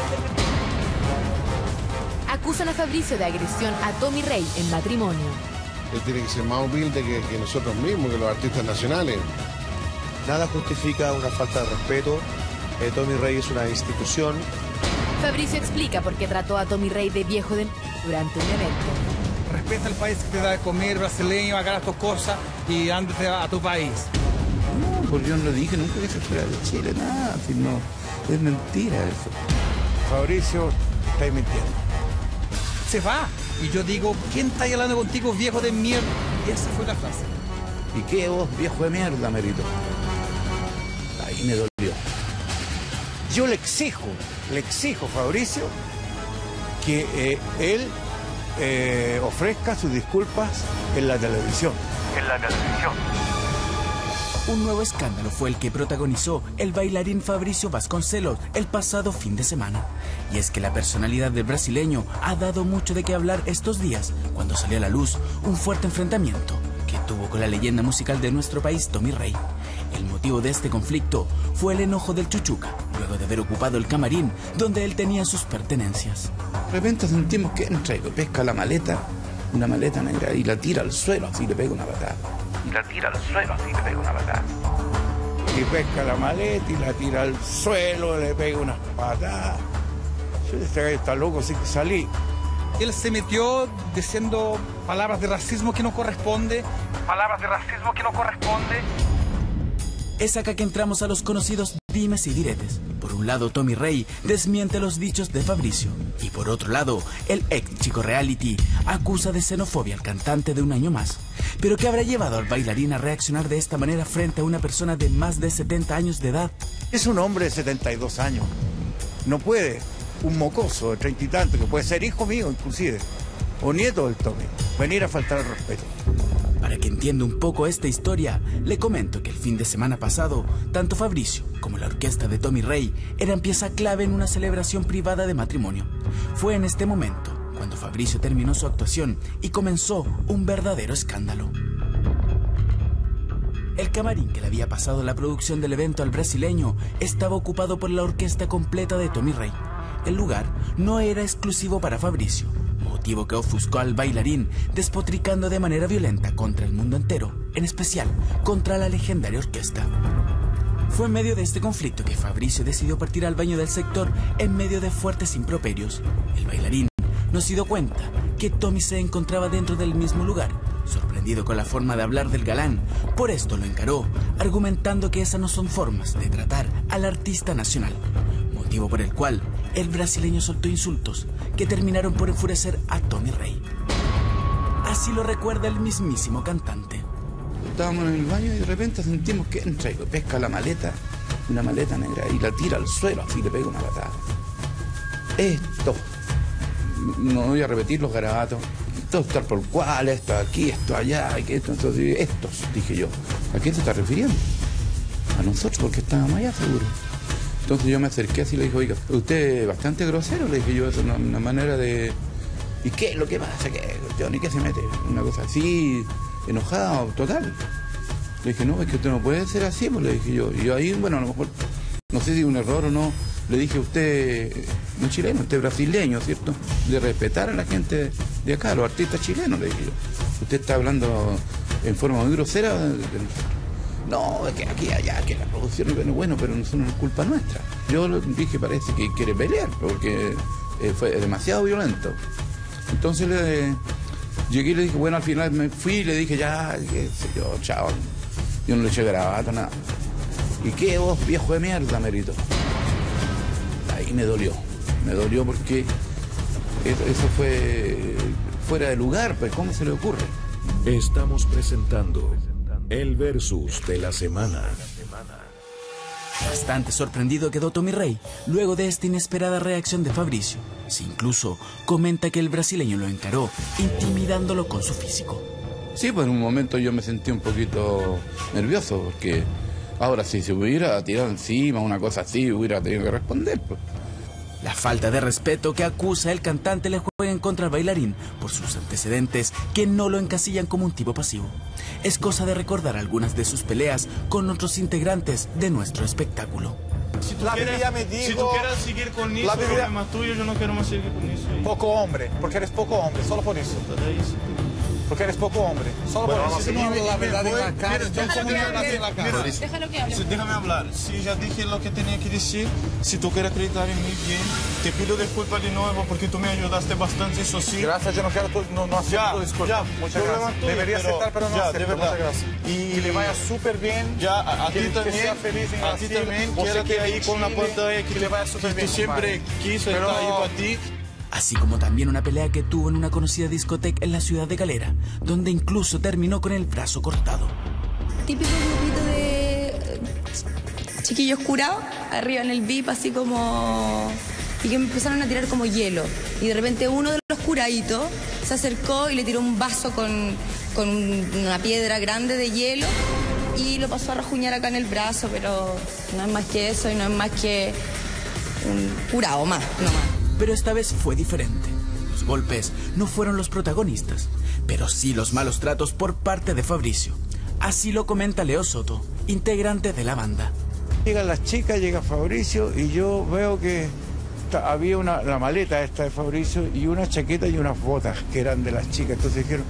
Speaker 18: Acusan a Fabricio de agresión a Tommy Rey en matrimonio.
Speaker 19: Él tiene que ser más humilde que, que nosotros mismos, que los artistas nacionales.
Speaker 20: Nada justifica una falta de respeto. Eh, Tommy Rey es una institución.
Speaker 18: Fabricio explica por qué trató a Tommy Rey de viejo de... durante un evento.
Speaker 17: Respeta el país que te da de comer, brasileño, haga tus cosas y ándate a, a tu país.
Speaker 21: No, porque yo no dije nunca que se fuera de Chile, nada, si no, es mentira eso.
Speaker 17: Fabricio, estáis mintiendo. Se va, y yo digo, ¿quién está hablando contigo, viejo de mierda? Y esa fue la frase.
Speaker 21: ¿Y qué vos, viejo de mierda, Merito? Ahí me dolió.
Speaker 22: Yo le exijo, le exijo, Fabricio, que eh, él eh, ofrezca sus disculpas en la televisión.
Speaker 23: En la televisión. Un nuevo escándalo fue el que protagonizó el bailarín Fabricio Vasconcelos el pasado fin de semana. Y es que la personalidad del brasileño ha dado mucho de qué hablar estos días, cuando salió a la luz un fuerte enfrentamiento que tuvo con la leyenda musical de nuestro país, Tommy Rey. El motivo de este conflicto fue el enojo del Chuchuca, luego de haber ocupado el camarín donde él tenía sus pertenencias.
Speaker 21: De repente sentimos que entra y pesca la maleta, una maleta negra, y la tira al suelo, así le pega una patada.
Speaker 23: Y la tira al suelo, así le pega una patada.
Speaker 22: Y pesca la maleta y la tira al suelo, le pega unas patadas. Yo este gallo está loco, así que salí.
Speaker 17: Él se metió diciendo palabras de racismo que no corresponde.
Speaker 23: Palabras de racismo que no corresponde. Es acá que entramos a los conocidos dimes y diretes. Por un lado, Tommy Rey desmiente los dichos de Fabricio. Y por otro lado, el ex chico reality acusa de xenofobia al cantante de Un Año Más. ¿Pero qué habrá llevado al bailarín a reaccionar de esta manera frente a una persona de más de setenta años de edad?
Speaker 22: Es un hombre de setenta y dos años. No puede un mocoso de treinta y tantos, que puede ser hijo mío inclusive, o nieto del Tommy, venir a faltar al respeto.
Speaker 23: Para que entienda un poco esta historia, le comento que el fin de semana pasado, tanto Fabricio como la orquesta de Tommy Rey eran pieza clave en una celebración privada de matrimonio. Fue en este momento cuando Fabricio terminó su actuación y comenzó un verdadero escándalo. El camarín que le había pasado la producción del evento al brasileño estaba ocupado por la orquesta completa de Tommy Rey. El lugar no era exclusivo para Fabricio, motivo que ofuscó al bailarín despotricando de manera violenta contra el mundo entero, en especial contra la legendaria orquesta. Fue en medio de este conflicto que Fabricio decidió partir al baño del sector en medio de fuertes improperios. El bailarín no se dio cuenta que Tommy se encontraba dentro del mismo lugar, sorprendido con la forma de hablar del galán. Por esto lo encaró, argumentando que esas no son formas de tratar al artista nacional, motivo por el cual el brasileño soltó insultos que terminaron por enfurecer a Tommy Rey. Así lo recuerda el mismísimo cantante.
Speaker 21: Estábamos en el baño y de repente sentimos que entra y pesca la maleta, una maleta negra, y la tira al suelo, así le pega una patada. Esto, no voy a repetir los garabatos, esto estar por cual, esto aquí, esto allá, y que esto, entonces, estos, dije yo. ¿A quién se está refiriendo? A nosotros, porque estábamos allá seguro. Entonces yo me acerqué así y le dije, oiga, usted es bastante grosero, le dije yo, es una, una manera de... ¿Y qué es lo que pasa? ¿Qué cuestión? ¿Y qué se mete? Una cosa así, enojada, total. Le dije, no, es que usted no puede ser así, pues le dije yo. Y yo ahí, bueno, a lo mejor, no sé si un error o no, le dije, usted no es chileno, usted es brasileño, ¿cierto? De respetar a la gente de acá, a los artistas chilenos, le dije yo. Usted está hablando en forma muy grosera. No, es que aquí, allá, que la producción no es bueno, pero no es culpa nuestra. Yo dije, parece que quiere pelear, porque eh, fue demasiado violento. Entonces le llegué y le dije, bueno, al final me fui y le dije, ya, qué sé yo, chao. Yo no le eché garabato, nada. ¿Y qué vos, viejo de mierda, merito? Ahí me dolió, me dolió porque eso, eso fue fuera de lugar, pues, ¿cómo se le ocurre?
Speaker 3: Estamos presentando el versus de la semana.
Speaker 23: Bastante sorprendido quedó Tommy Rey luego de esta inesperada reacción de Fabricio. Si incluso comenta que el brasileño lo encaró, intimidándolo con su físico.
Speaker 21: Sí, pues en un momento yo me sentí un poquito nervioso, porque ahora si se hubiera tirado encima, una cosa así, hubiera tenido que responder, pues.
Speaker 23: La falta de respeto que acusa el cantante le juega en contra al bailarín por sus antecedentes que no lo encasillan como un tipo pasivo. Es cosa de recordar algunas de sus peleas con otros integrantes de nuestro espectáculo.
Speaker 1: Si tú, quieres, me dijo, si tú quieres seguir con eso, problema tuyo, yo no quiero más seguir con eso. Poco hombre, porque eres poco hombre, solo por eso. Porque eres poco hombre, solo bueno, por eso. Si no hablo la verdad en la cara, yo como me hablas en la cara. Déjalo que hable. Déjame hablar. Si ya dije lo que tenía que decir, si tú quieres acreditar en mí bien, te pido disculpas de nuevo porque tú me ayudaste bastante, eso sí. Gracias, yo no quiero tu, no, no acepto disculpas. Ya, muchas gracias. Tuyo, Debería pero, aceptar, pero no ya, acepto, de verdad. Muchas gracias. Y, y le vaya súper bien. Ya, a, a ti también. Que sea feliz en a ti también. Quédate ahí con la pantalla que, que le vaya súper bien. Tú siempre quiso estar ahí para ti.
Speaker 23: Así como también una pelea que tuvo en una conocida discoteca en la ciudad de Calera, donde incluso terminó con el brazo cortado.
Speaker 4: Típico grupito de chiquillos curados, arriba en el V I P, así como... y que me empezaron a tirar como hielo. Y de repente uno de los curaditos se acercó y le tiró un vaso con, con una piedra grande de hielo y lo pasó a rajuñar acá en el brazo, pero no es más que eso y no es más que un curado más, no más.
Speaker 23: Pero esta vez fue diferente. Los golpes no fueron los protagonistas, pero sí los malos tratos por parte de Fabricio. Así lo comenta Leo Soto, integrante de la banda.
Speaker 22: Llegan las chicas, llega Fabricio y yo veo que había una, la maleta esta de Fabricio y una chaqueta y unas botas que eran de las chicas. Entonces dijeron,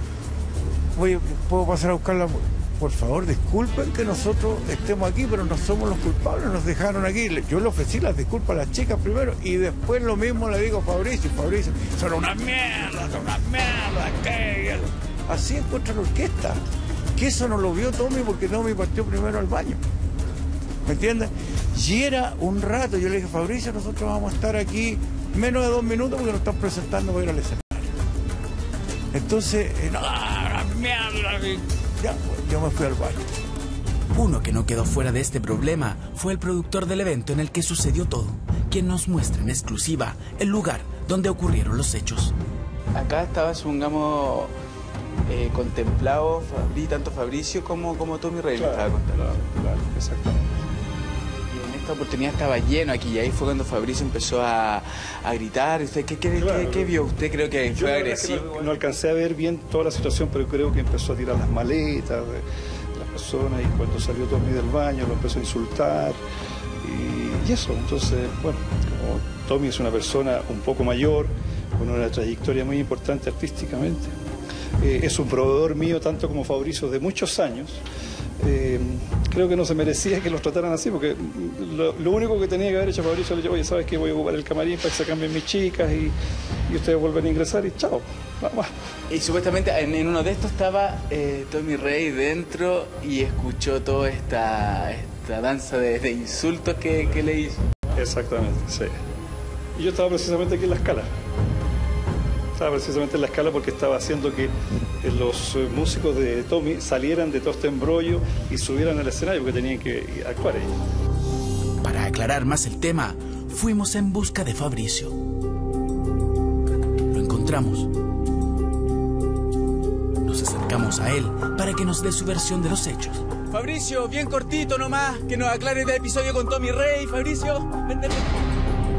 Speaker 22: oye, ¿puedo pasar a buscarla? Por favor, disculpen que nosotros estemos aquí, pero no somos los culpables, nos dejaron aquí. Yo le ofrecí las disculpas a las chicas primero y después lo mismo le digo a Fabricio. Fabricio, son una mierda, son una mierda. ¿Qué? Así encuentra la orquesta. Que eso no lo vio Tommy porque Tommy partió primero al baño. ¿me entiendes? Y era un rato, yo le dije, Fabricio, nosotros vamos a estar aquí menos de dos minutos porque nos están presentando para ir al escenario. Entonces, eh, no, mierda, ya, pues, yo me fui al baño.
Speaker 23: Uno que no quedó fuera de este problema fue el productor del evento en el que sucedió todo, quien nos muestra en exclusiva el lugar donde ocurrieron los hechos.
Speaker 5: Acá estaba, supongamos, eh, contemplado Fabri, tanto Fabricio como, como Tommy Rey.
Speaker 8: Claro,
Speaker 5: estaba contemplado.
Speaker 8: Claro, claro, exactamente.
Speaker 5: Y en esta oportunidad estaba lleno aquí y ahí fue cuando Fabricio empezó a, a gritar. ¿Usted qué, qué,
Speaker 8: Claro,
Speaker 5: qué, qué vio? ¿Usted creo que fue agresivo?
Speaker 8: No, no alcancé a ver bien toda la situación, pero creo que empezó a tirar las maletas de las personas y cuando salió Tommy del baño lo empezó a insultar y, y eso. Entonces, bueno, como Tommy es una persona un poco mayor, con una trayectoria muy importante artísticamente, eh, es un proveedor mío tanto como Fabricio de muchos años. Eh, creo que no se merecía que los trataran así, porque lo, lo único que tenía que haber hecho Fabricio le dijo, oye, ¿sabes qué? Voy a ocupar el camarín para que se cambien mis chicas y, y ustedes vuelven a ingresar y chao. Vamos.
Speaker 5: Y supuestamente en, en uno de estos estaba eh, Tommy Rey dentro y escuchó toda esta, esta danza de, de insultos que, que le hizo.
Speaker 8: Exactamente, sí. Y yo estaba precisamente aquí en la escala. Estaba precisamente en la escala porque estaba haciendo que los músicos de Tommy salieran de todo este embrollo y subieran al escenario porque tenían que actuar ahí.
Speaker 23: Para aclarar más el tema, fuimos en busca de Fabricio. Lo encontramos. Nos acercamos a él para que nos dé su versión de los hechos.
Speaker 5: Fabricio, bien cortito nomás, que nos aclare el episodio con Tommy Rey. Fabricio, ven, ven, ven.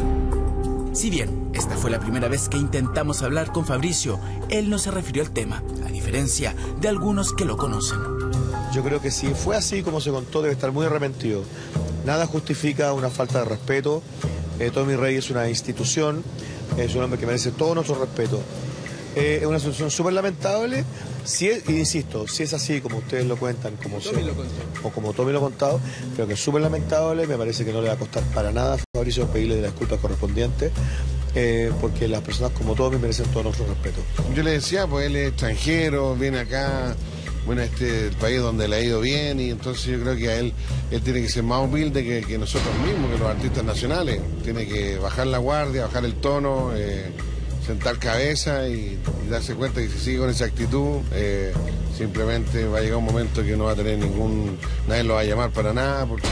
Speaker 23: Si bien esta fue la primera vez que intentamos hablar con Fabricio, él no se refirió al tema, a diferencia de algunos que lo conocen.
Speaker 20: Yo creo que si fue así como se contó, debe estar muy arrepentido. Nada justifica una falta de respeto. Eh, Tommy Rey es una institución, es un hombre que merece todo nuestro respeto. Eh, es una situación súper lamentable. Si es, insisto, si es así como ustedes lo cuentan, como
Speaker 5: Tommy
Speaker 20: se,
Speaker 5: lo contó.
Speaker 20: o como Tommy lo ha contado, creo que es súper lamentable. Me parece que no le va a costar para nada a Fabricio pedirle las disculpas correspondientes, eh, porque las personas como Tommy merecen todo nuestro respeto.
Speaker 19: Yo le decía, pues él es extranjero, viene acá, bueno, este el país donde le ha ido bien, y entonces yo creo que a él, él tiene que ser más humilde que, que nosotros mismos, que los artistas nacionales. Tiene que bajar la guardia, bajar el tono, eh, sentar cabeza y, y darse cuenta que si sigue con esa actitud, eh, simplemente va a llegar un momento que no va a tener ningún, nadie lo va a llamar para nada, porque,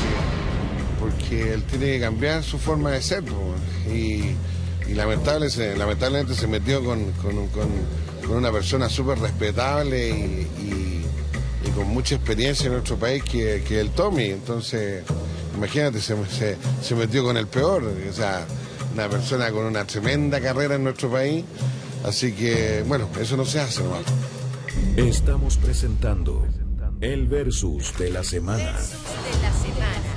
Speaker 19: porque él tiene que cambiar su forma de ser, pues, y, y lamentable, se, lamentablemente se metió con, con, con, con una persona súper respetable y, y, y con mucha experiencia en nuestro país que, que el Tommy. Entonces, imagínate, se, se, se metió con el peor, o sea, una persona con una tremenda carrera en nuestro país, así que, bueno, eso no se hace nomás.
Speaker 3: Estamos presentando el Versus de la Semana.
Speaker 12: Versus de la semana.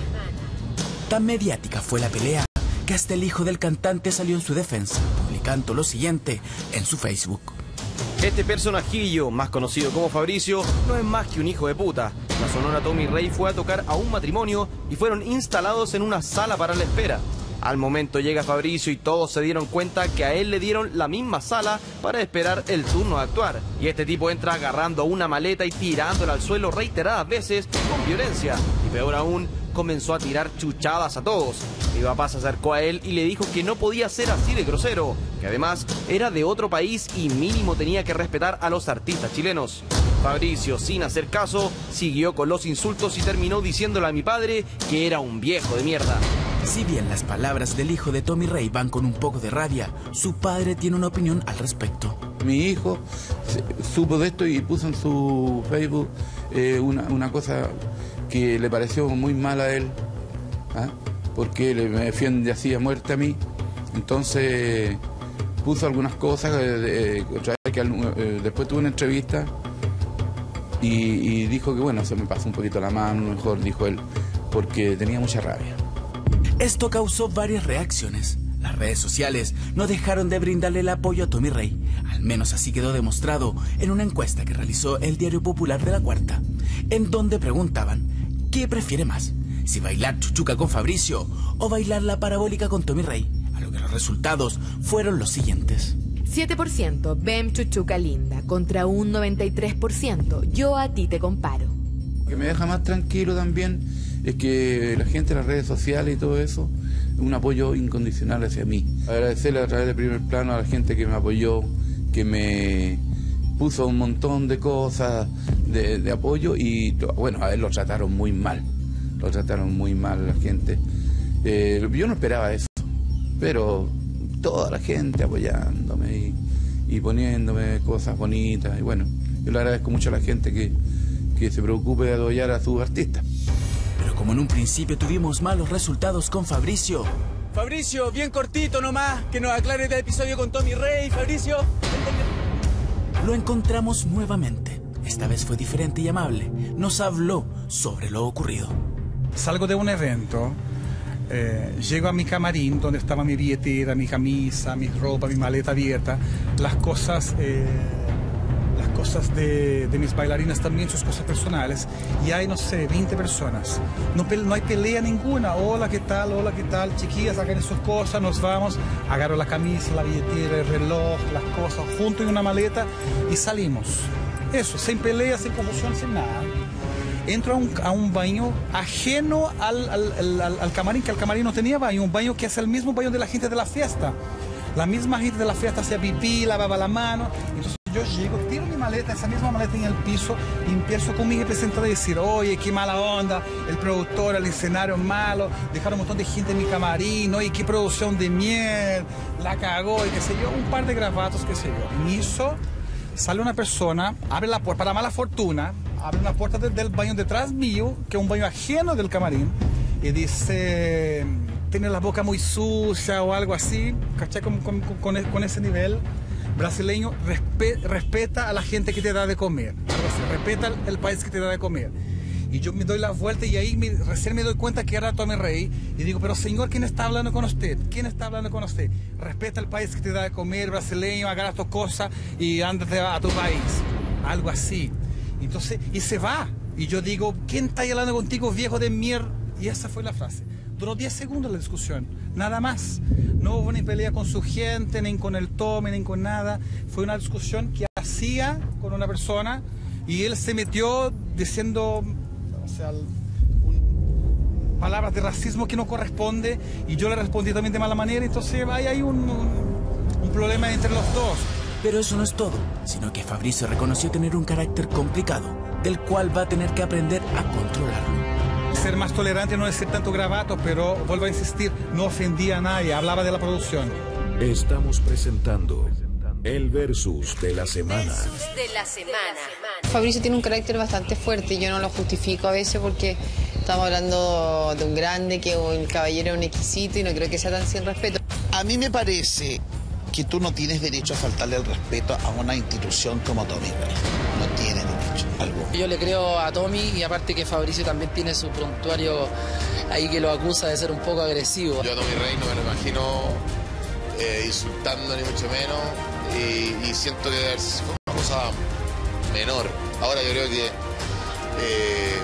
Speaker 23: Tan mediática fue la pelea que hasta el hijo del cantante salió en su defensa, publicando lo siguiente en su Facebook.
Speaker 9: Este personajillo, más conocido como Fabricio, no es más que un hijo de puta. La sonora Tommy Rey fue a tocar a un matrimonio y fueron instalados en una sala para la espera. Al momento llega Fabricio y todos se dieron cuenta que a él le dieron la misma sala para esperar el turno de actuar. Y este tipo entra agarrando una maleta y tirándola al suelo reiteradas veces con violencia. Y peor aún, comenzó a tirar chuchadas a todos. Mi papá se acercó a él y le dijo que no podía ser así de grosero, que además era de otro país y mínimo tenía que respetar a los artistas chilenos. Fabricio, sin hacer caso, siguió con los insultos y terminó diciéndole a mi padre que era un viejo de mierda.
Speaker 23: Si bien las palabras del hijo de Tommy Rey van con un poco de rabia, su padre tiene una opinión al respecto.
Speaker 21: Mi hijo supo de esto y puso en su Facebook eh, una, una cosa que le pareció muy mal a él, ¿ah? Porque le, me defiende así a muerte a mí. Entonces puso algunas cosas, eh, eh, otra vez que eh, después tuve una entrevista y, y dijo que bueno, se me pasó un poquito la mano, mejor dijo él, porque tenía mucha rabia.
Speaker 23: Esto causó varias reacciones. Las redes sociales no dejaron de brindarle el apoyo a Tommy Rey. Al menos así quedó demostrado en una encuesta que realizó el Diario Popular de La Cuarta, en donde preguntaban ¿qué prefiere más? Si bailar chuchuca con Fabricio o bailar la parabólica con Tommy Rey. A lo que los resultados fueron los siguientes.
Speaker 18: siete por ciento Bem chuchuca linda contra un noventa y tres por ciento yo a ti te comparo.
Speaker 21: Que me deja más tranquilo también es que la gente en las redes sociales y todo eso, un apoyo incondicional hacia mí. Agradecerle a través de Primer Plano a la gente que me apoyó, que me puso un montón de cosas de, de apoyo y bueno, a él lo trataron muy mal, lo trataron muy mal la gente. Eh, yo no esperaba eso, pero toda la gente apoyándome y, y poniéndome cosas bonitas y bueno, yo le agradezco mucho a la gente que, que se preocupe de apoyar a sus artistas.
Speaker 23: Pero como en un principio tuvimos malos resultados con Fabricio. Fabricio, bien cortito nomás, que nos aclare este episodio con Tommy Rey, Fabricio. Lo encontramos nuevamente. Esta vez fue diferente y amable. Nos habló sobre lo ocurrido.
Speaker 17: Salgo de un evento, eh, llego a mi camarín donde estaba mi billetera, mi camisa, mi ropa, mi maleta abierta, las cosas, eh, las cosas de, de mis bailarinas también, sus cosas personales, y hay, no sé, veinte personas. No, no hay pelea ninguna. Hola, ¿qué tal? Hola, ¿qué tal? Chiquillas, hagan sus cosas, nos vamos. Agarro la camisa, la billetera, el reloj, las cosas, junto en una maleta y salimos. Eso, sin pelea, sin confusión, sin nada. Entro a un, a un baño ajeno al, al, al, al camarín, que el camarín no tenía baño, un baño que es el mismo baño de la gente de la fiesta. La misma gente de la fiesta hacía pipí, lavaba la mano. Entonces yo llego, tiro mi maleta, esa misma maleta en el piso y empiezo con mi representante a decir, oye, qué mala onda, el productor, el escenario malo, dejaron un montón de gente en mi camarín, oye, qué producción de mierda, la cagó y qué sé yo, un par de gravatos, qué sé yo. En eso sale una persona, abre la puerta, para mala fortuna, abre una puerta del, del baño detrás mío, que es un baño ajeno del camarín, y dice, tiene la boca muy sucia o algo así, ¿cachai? Con, con, con, con ese nivel. Brasileño, respe, respeta a la gente que te da de comer, algo así, respeta el, el país que te da de comer. Y yo me doy la vuelta y ahí me, recién me doy cuenta que era Tommy Rey y digo, pero señor, ¿quién está hablando con usted? ¿Quién está hablando con usted? Respeta el país que te da de comer, brasileño, agarra tus cosas y ándate a tu país, algo así. Entonces, y se va. Y yo digo, ¿quién está hablando contigo, viejo de mierda? Y esa fue la frase. Duró diez segundos la discusión, nada más. No hubo ni pelea con su gente, ni con el Tommy, ni con nada. Fue una discusión que hacía con una persona y él se metió diciendo, o sea, un, palabras de racismo que no corresponde y yo le respondí también de mala manera. Entonces hay, hay un, un, un problema entre los dos.
Speaker 23: Pero eso no es todo, sino que Fabricio reconoció tener un carácter complicado, del cual va a tener que aprender a controlarlo.
Speaker 17: Ser más tolerante, no decir tanto gravato, pero vuelvo a insistir, no ofendía a nadie, hablaba de la producción.
Speaker 3: Estamos presentando el versus de la semana.
Speaker 12: Versus de la semana.
Speaker 6: Fabricio tiene un carácter bastante fuerte, yo no lo justifico a veces porque estamos hablando de un grande, que un caballero es un exquisito y no creo que sea tan sin respeto.
Speaker 7: A mí me parece que tú no tienes derecho a faltarle el respeto a una institución como Tommy Rey. No tiene derecho alguno.
Speaker 15: Yo le creo a Tommy y aparte que Fabricio también tiene su prontuario ahí que lo acusa de ser un poco agresivo.
Speaker 24: Yo a Tommy Rey no me lo imagino eh, insultando ni mucho menos y, y siento que fue una cosa menor. Ahora yo creo que eh,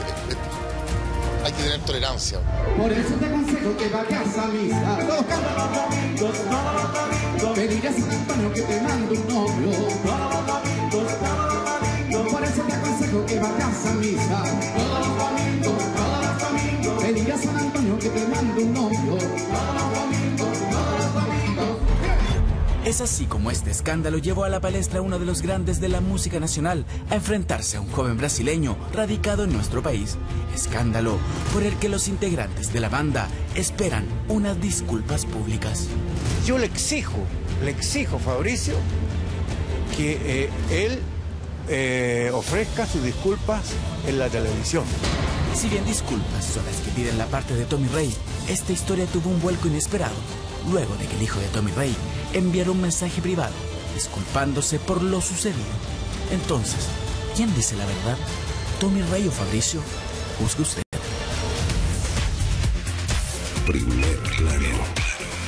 Speaker 24: hay que tener tolerancia.
Speaker 25: Por eso te aconsejo que vayas a misa. Todos cantan los domingos, todos los domingos. Pedirás a Antonio que te mande un novio. Todos los domingos, todos los domingos. Por eso te aconsejo que vayas a misa. Todos los domingos, todos los domingos. Pedirás a Antonio que te mande un novio. Todos los domingos, todos los domingos.
Speaker 23: Es así como este escándalo llevó a la palestra a uno de los grandes de la música nacional a enfrentarse a un joven brasileño radicado en nuestro país. Escándalo por el que los integrantes de la banda esperan unas disculpas públicas.
Speaker 22: Yo le exijo, le exijo, Fabricio, que eh, él eh, ofrezca sus disculpas en la televisión.
Speaker 23: Si bien disculpas son las que piden la parte de Tommy Rey, esta historia tuvo un vuelco inesperado, luego de que el hijo de Tommy Rey enviara un mensaje privado, disculpándose por lo sucedido. Entonces, ¿quién dice la verdad? ¿Tommy Rey o Fabricio? Juzgue usted.
Speaker 3: Primer Plano.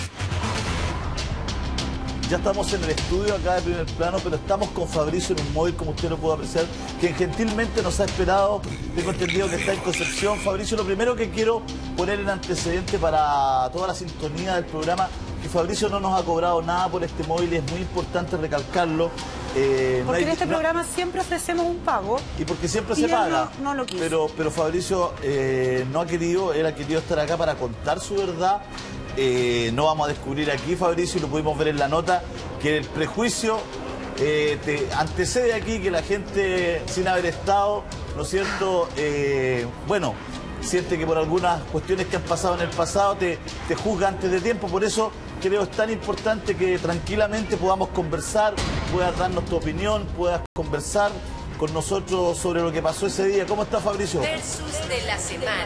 Speaker 2: Ya estamos en el estudio acá de Primer Plano, pero estamos con Fabricio en un móvil, como usted lo puede apreciar, quien gentilmente nos ha esperado. Tengo entendido que está en Concepción. Fabricio, lo primero que quiero poner en antecedente para toda la sintonía del programa, que Fabricio no nos ha cobrado nada por este móvil y es muy importante recalcarlo. Eh,
Speaker 10: porque
Speaker 2: no hay,
Speaker 10: en este
Speaker 2: no,
Speaker 10: programa siempre ofrecemos un pago.
Speaker 2: Y porque siempre
Speaker 10: y
Speaker 2: se
Speaker 10: él
Speaker 2: paga.
Speaker 10: No, no lo quiso.
Speaker 2: Pero, pero Fabricio eh, no ha querido, él ha querido estar acá para contar su verdad. Eh, no vamos a descubrir aquí, Fabricio, y lo pudimos ver en la nota, que el prejuicio eh, te antecede aquí, que la gente sin haber estado, ¿no es cierto? Eh, bueno, siente que por algunas cuestiones que han pasado en el pasado te, te juzga antes de tiempo. Por eso creo es tan importante que tranquilamente podamos conversar, puedas darnos tu opinión, puedas conversar con nosotros sobre lo que pasó ese día. ¿Cómo está, Fabricio?
Speaker 12: Versus de la semana.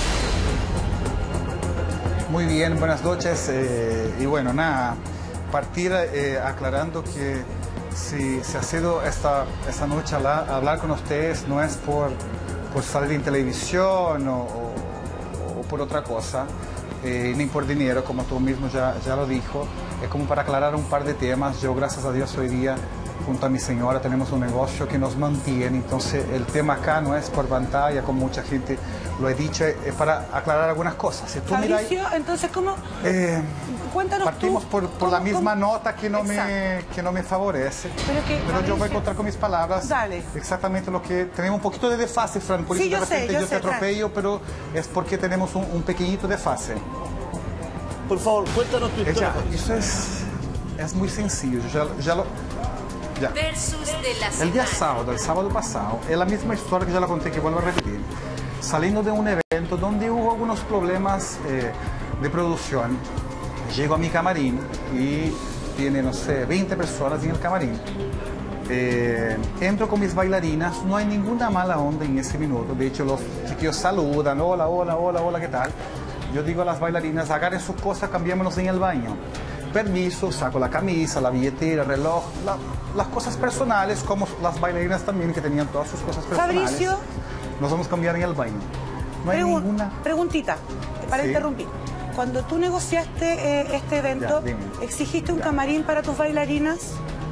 Speaker 17: Muy bien, buenas noches. Eh, y bueno, nada, partir eh, aclarando que si se ha sido esta, esta noche a, la, a hablar con ustedes no es por, por salir en televisión o, o, o por otra cosa, eh, ni por dinero, como tú mismo ya, ya lo dijo. Es como para aclarar un par de temas. Yo, gracias a Dios, hoy día, junto a mi señora, tenemos un negocio que nos mantiene. Entonces, el tema acá no es por pantalla, como mucha gente lo ha dicho, es para aclarar algunas cosas. Si tú
Speaker 10: Fabricio,
Speaker 17: miras,
Speaker 10: entonces, ¿cómo?
Speaker 17: Eh,
Speaker 10: Cuéntanos
Speaker 17: Partimos
Speaker 10: tú,
Speaker 17: por, por
Speaker 10: ¿cómo,
Speaker 17: la misma
Speaker 10: cómo?
Speaker 17: nota que no, me, que no me favorece.
Speaker 10: Pero, que,
Speaker 17: Pero yo voy a contar con mis palabras
Speaker 10: Dale.
Speaker 17: exactamente lo que... Tenemos un poquito de desfase, Fran, por
Speaker 10: Sí,
Speaker 17: eso de
Speaker 10: yo sé,
Speaker 17: repente
Speaker 10: yo
Speaker 17: yo,
Speaker 10: sé,
Speaker 17: te atropello, pero es porque tenemos un, un pequeñito desfase.
Speaker 2: Por favor, cuéntanos tu historia.
Speaker 17: Ya, eso es, es muy sencillo, yo ya, ya lo... Ya.
Speaker 12: Versus de la semana.
Speaker 17: El día sábado, el sábado pasado, es la misma historia que ya la conté, que vuelvo a repetir. Saliendo de un evento donde hubo algunos problemas eh, de producción, llego a mi camarín y tiene, no sé, veinte personas en el camarín. Eh, entro con mis bailarinas, no hay ninguna mala onda en ese minuto. De hecho, los chiquillos saludan, hola, hola, hola, hola, ¿qué tal? Yo digo a las bailarinas, agarren sus cosas, cambiémonos en el baño. Permiso, saco la camisa, la billetera, el reloj, la, las cosas personales, como las bailarinas también, que tenían todas sus cosas personales.
Speaker 10: Fabricio.
Speaker 17: Nos vamos a cambiar en el baño. No hay
Speaker 10: Pregun
Speaker 17: ninguna...
Speaker 10: Preguntita, para
Speaker 17: Sí.
Speaker 10: interrumpir. Cuando tú negociaste eh, este evento,
Speaker 17: Ya, dime.
Speaker 10: ¿exigiste un
Speaker 17: Ya.
Speaker 10: camarín para tus bailarinas?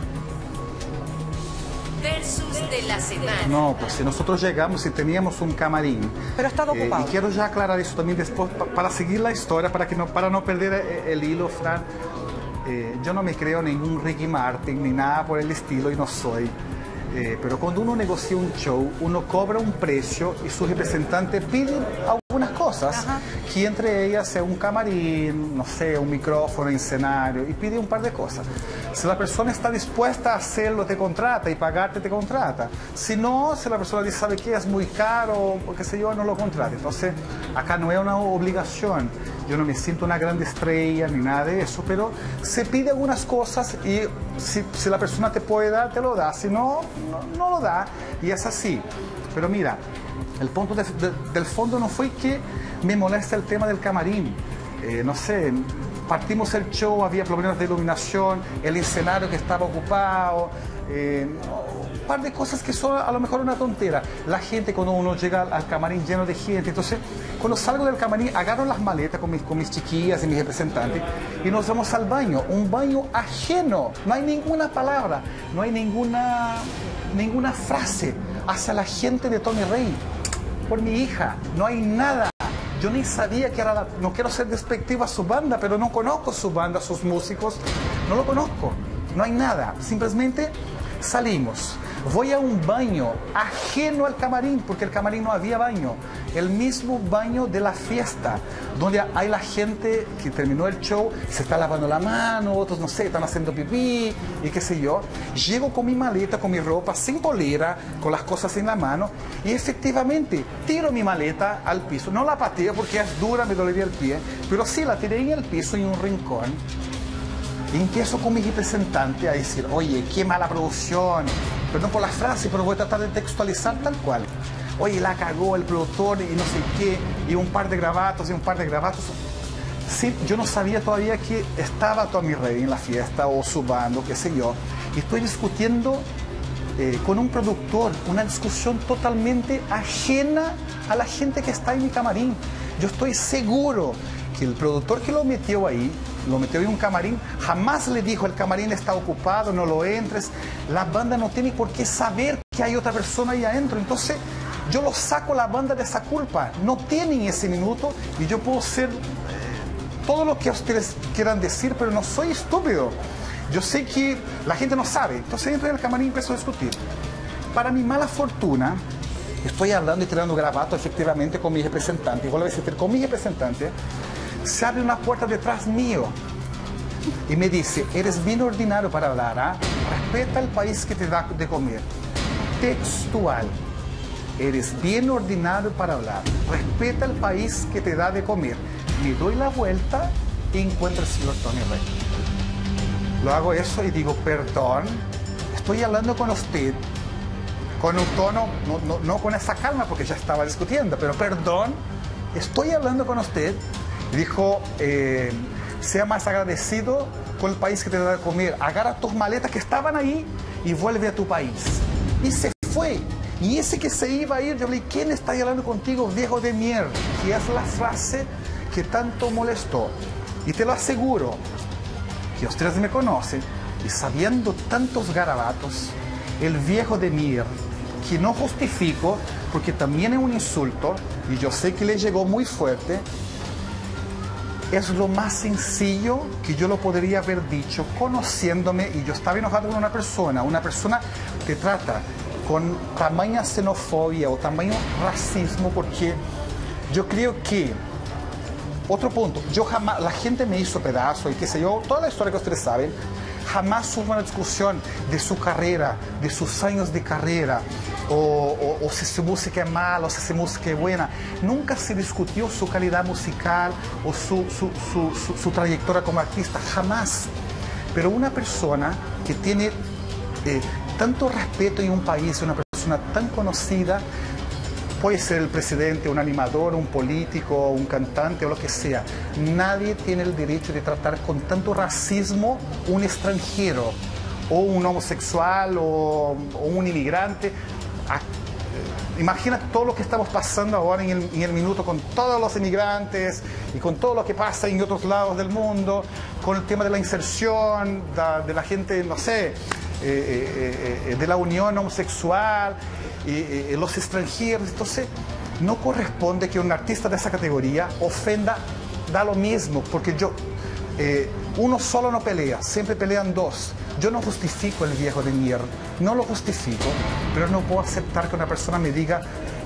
Speaker 12: Versus de la semana.
Speaker 17: No, pues si nosotros llegamos y teníamos un camarín.
Speaker 10: Pero estaba
Speaker 17: eh,
Speaker 10: ocupado.
Speaker 17: y quiero ya aclarar eso también después, pa- para seguir la historia, para, que no, para no perder eh, el hilo, Fran. Eh, yo no me creo ningún Ricky Martin ni nada por el estilo y no soy. Eh, pero cuando uno negocia un show, uno cobra un precio y su representante pide algunas cosas,
Speaker 10: Ajá.
Speaker 17: que entre ellas sea un camarín, no sé, un micrófono, un escenario, y pide un par de cosas. Si la persona está dispuesta a hacerlo, te contrata, y pagarte, te contrata. Si no, si la persona dice, ¿sabe qué? Es muy caro, o qué sé yo, no lo contrata. Entonces, acá no es una obligación. Yo no me siento una gran estrella ni nada de eso, pero se pide algunas cosas y si, si la persona te puede dar, te lo da. Si no, no, no lo da, y es así. Pero mira, el punto de, de, del fondo no fue que me molesta el tema del camarín. Eh, no sé, partimos el show, había problemas de iluminación, el escenario que estaba ocupado, eh, un par de cosas que son a lo mejor una tontera. La gente, cuando uno llega al, al camarín lleno de gente, entonces cuando salgo del camarín agarro las maletas con mis, con mis chiquillas y mis representantes y nos vamos al baño, un baño ajeno, no hay ninguna palabra, no hay ninguna, ninguna frase hacia la gente de Tommy Rey, por mi hija, no hay nada. Yo ni sabía que era la... No quiero ser despectivo a su banda, pero no conozco su banda, sus músicos. No lo conozco. No hay nada. Simplemente salimos. Voy a un baño ajeno al camarín, porque el camarín no había baño. El mismo baño de la fiesta, donde hay la gente que terminó el show, se está lavando la mano, otros, no sé, están haciendo pipí y qué sé yo. Llego con mi maleta, con mi ropa, sin polera, con las cosas en la mano, y efectivamente tiro mi maleta al piso. No la pateo porque es dura, me dolería el pie, pero sí la tiré en el piso, en un rincón. Y empiezo con mi representante a decir, oye, qué mala producción, perdón por la frase, pero voy a tratar de textualizar tal cual. Oye, la cagó el productor y no sé qué, y un par de gravatos y un par de gravatos. Sí, yo no sabía todavía que estaba Tommy Rey en la fiesta o su banda, qué sé yo. Y estoy discutiendo eh, con un productor, una discusión totalmente ajena a la gente que está en mi camarín. Yo estoy seguro que el productor que lo metió ahí, lo metió en un camarín, jamás le dijo el camarín está ocupado, no lo entres. La banda no tiene por qué saber que hay otra persona ahí adentro. Entonces yo lo saco la banda de esa culpa. No tienen ese minuto y yo puedo ser eh, todo lo que ustedes quieran decir, pero no soy estúpido. Yo sé que la gente no sabe, entonces entro en el camarín y empiezo a discutir. Para mi mala fortuna, estoy hablando y tirando grabato efectivamente con mi representante, y vuelvo a decir, con mi representante, se abre una puerta detrás mío y me dice, eres bien ordinario para hablar, ¿ah? Respeta el país que te da de comer. Textual. Eres bien ordinario para hablar. Respeta el país que te da de comer. Me doy la vuelta y encuentro al señor Tony Rey. Lo hago eso y digo, perdón, estoy hablando con usted con un tono, no, no, no con esa calma porque ya estaba discutiendo, pero perdón, estoy hablando con usted. Dijo, eh, sea más agradecido con el país que te da de comer. Agarra tus maletas que estaban ahí y vuelve a tu país. Y se fue. Y ese que se iba a ir, yo le dije, ¿quién está hablando contigo, viejo de mierda? Que es la frase que tanto molestó. Y te lo aseguro, que ustedes me conocen, y sabiendo tantos garabatos, el viejo de mierda, que no justifico, porque también es un insulto, y yo sé que le llegó muy fuerte, es lo más sencillo que yo lo podría haber dicho, conociéndome, y yo estaba enojado con una persona, una persona que trata con tamaña xenofobia o tamaño racismo, porque yo creo que, otro punto, yo jamás, la gente me hizo pedazo y qué sé yo, toda la historia que ustedes saben, jamás hubo una discusión de su carrera, de sus años de carrera, o, o, o si su música es mala, o si su música es buena. Nunca se discutió su calidad musical o su, su, su, su, su trayectoria como artista, jamás. Pero una persona que tiene eh, tanto respeto en un país, una persona tan conocida, puede ser el presidente, un animador, un político, un cantante o lo que sea. Nadie tiene el derecho de tratar con tanto racismo un extranjero, o un homosexual, o, o un inmigrante. Ah, imagina todo lo que estamos pasando ahora en el, en el minuto con todos los inmigrantes y con todo lo que pasa en otros lados del mundo, con el tema de la inserción, de, de la gente, no sé, eh, eh, eh, de la unión homosexual. Eh, eh, los extranjeros. Entonces no corresponde que un artista de esa categoría ofenda, da lo mismo, porque yo eh, uno solo no pelea, siempre pelean dos. Yo no justifico el viejo de mierda, no lo justifico, pero no puedo aceptar que una persona me diga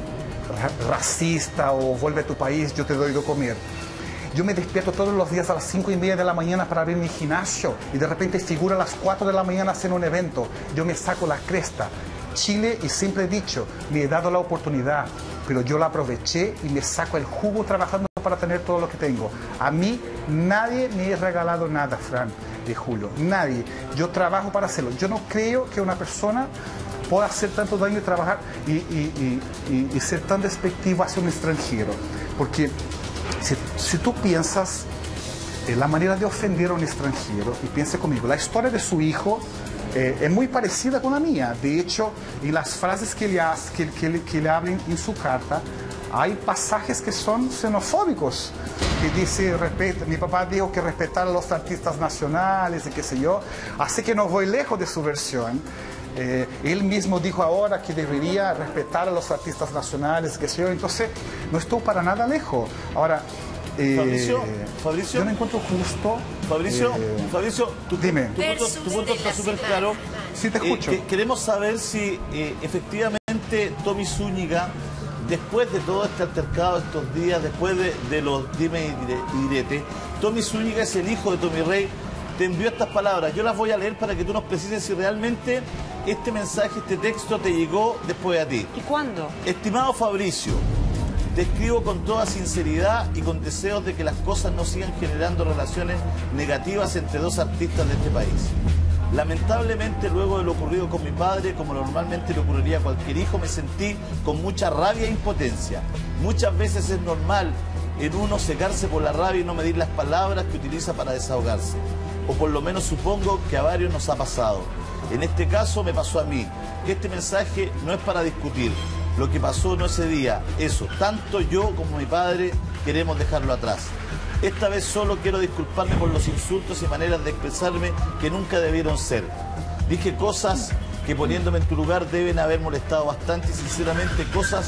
Speaker 17: racista o vuelve a tu país, yo te doy de comer. Yo me despierto todos los días a las cinco y media de la mañana para abrir mi gimnasio y de repente figura a las cuatro de la mañana haciendo un evento. Yo me saco la cresta. Chile, y siempre he dicho, me he dado la oportunidad, pero yo la aproveché y me saco el jugo trabajando para tener todo lo que tengo. A mí nadie me ha regalado nada, Fran, de Julio, nadie. Yo trabajo para hacerlo. Yo no creo que una persona pueda hacer tanto daño y trabajar y, y, y, y, y ser tan despectivo hacia un extranjero. Porque si, si tú piensas en la manera de ofender a un extranjero, y piense conmigo, la historia de su hijo Eh, es muy parecida con la mía. De hecho, en las frases que le, hace, que, que, que le hablan en su carta, hay pasajes que son xenofóbicos, que dice, respeta, mi papá dijo que respetar a los artistas nacionales y qué sé yo, así que no voy lejos de su versión. Eh, él mismo dijo ahora que debería respetar a los artistas nacionales, qué sé yo, entonces no estoy para nada lejos. Ahora, Eh,
Speaker 2: Fabricio, Fabricio,
Speaker 17: yo no encuentro justo.
Speaker 2: Fabricio,
Speaker 17: eh,
Speaker 2: Fabricio, tu,
Speaker 17: dime.
Speaker 2: tu, punto, tu punto está súper claro.
Speaker 17: Sí, te escucho.
Speaker 2: Eh, que, queremos saber si eh, efectivamente Tommy Zúñiga, después de todo este altercado estos días, después de, de los dime y direte, Tommy Zúñiga es el hijo de Tommy Rey, te envió estas palabras. Yo las voy a leer para que tú nos precises si realmente este mensaje, este texto te llegó después a ti.
Speaker 10: ¿Y cuándo?
Speaker 2: Estimado Fabricio, te escribo con toda sinceridad y con deseos de que las cosas no sigan generando relaciones negativas entre dos artistas de este país. Lamentablemente, luego de lo ocurrido con mi padre, como normalmente le ocurriría a cualquier hijo, me sentí con mucha rabia e impotencia. Muchas veces es normal en uno secarse por la rabia y no medir las palabras que utiliza para desahogarse. O por lo menos supongo que a varios nos ha pasado. En este caso me pasó a mí. Este mensaje no es para discutir lo que pasó en ese día. Eso, tanto yo como mi padre queremos dejarlo atrás. Esta vez solo quiero disculparme por los insultos y maneras de expresarme que nunca debieron ser. Dije cosas que, poniéndome en tu lugar, deben haber molestado bastante y sinceramente cosas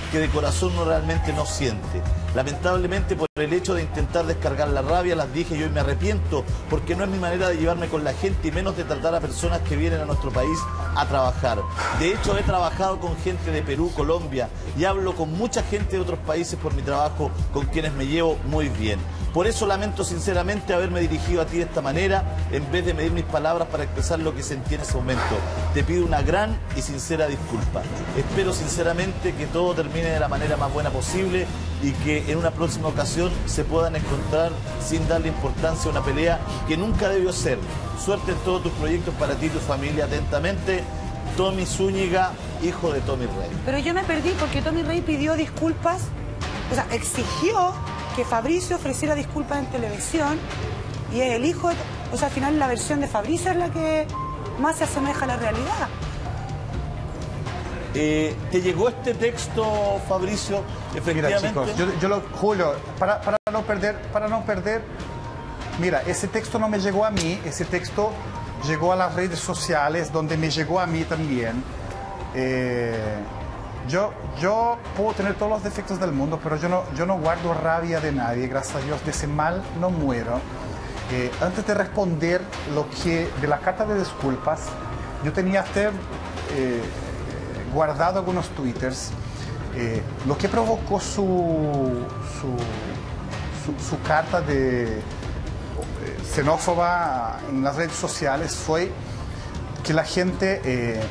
Speaker 2: que de corazón uno realmente no siente. Lamentablemente, por el hecho de intentar descargar la rabia, las dije y hoy me arrepiento, porque no es mi manera de llevarme con la gente y menos de tratar a personas que vienen a nuestro país a trabajar. De hecho, he trabajado con gente de Perú, Colombia, y hablo con mucha gente de otros países por mi trabajo, con quienes me llevo muy bien. Por eso lamento sinceramente haberme dirigido a ti de esta manera, en vez de medir mis palabras para expresar lo que sentí en ese momento. Te pido una gran y sincera disculpa. Espero sinceramente que todo termine de la manera más buena posible y que en una próxima ocasión se puedan encontrar sin darle importancia a una pelea que nunca debió ser. Suerte en todos tus proyectos para ti y tu familia. Atentamente, Tommy Zúñiga, hijo de Tommy Rey.
Speaker 10: Pero yo me perdí porque Tommy Rey pidió disculpas, o sea, exigió que Fabricio ofreciera disculpas en televisión y es el hijo, de, o sea, al final la versión de Fabricio es la que más se asemeja a la realidad.
Speaker 2: Eh, ¿Te llegó este texto, Fabricio? Efectivamente.
Speaker 17: Mira, chicos, yo, yo lo, Julio, para, para no perder, para no perder, mira, ese texto no me llegó a mí, ese texto llegó a las redes sociales, donde me llegó a mí también. Eh, yo, yo puedo tener todos los defectos del mundo, pero yo no, yo no guardo rabia de nadie, gracias a Dios, de ese mal no muero. Eh, antes de responder lo que, de la carta de disculpas, yo tenía hasta eh, guardado algunos twitters. Eh, lo que provocó su, su, su, su carta de eh, xenófoba en las redes sociales fue que la gente eh,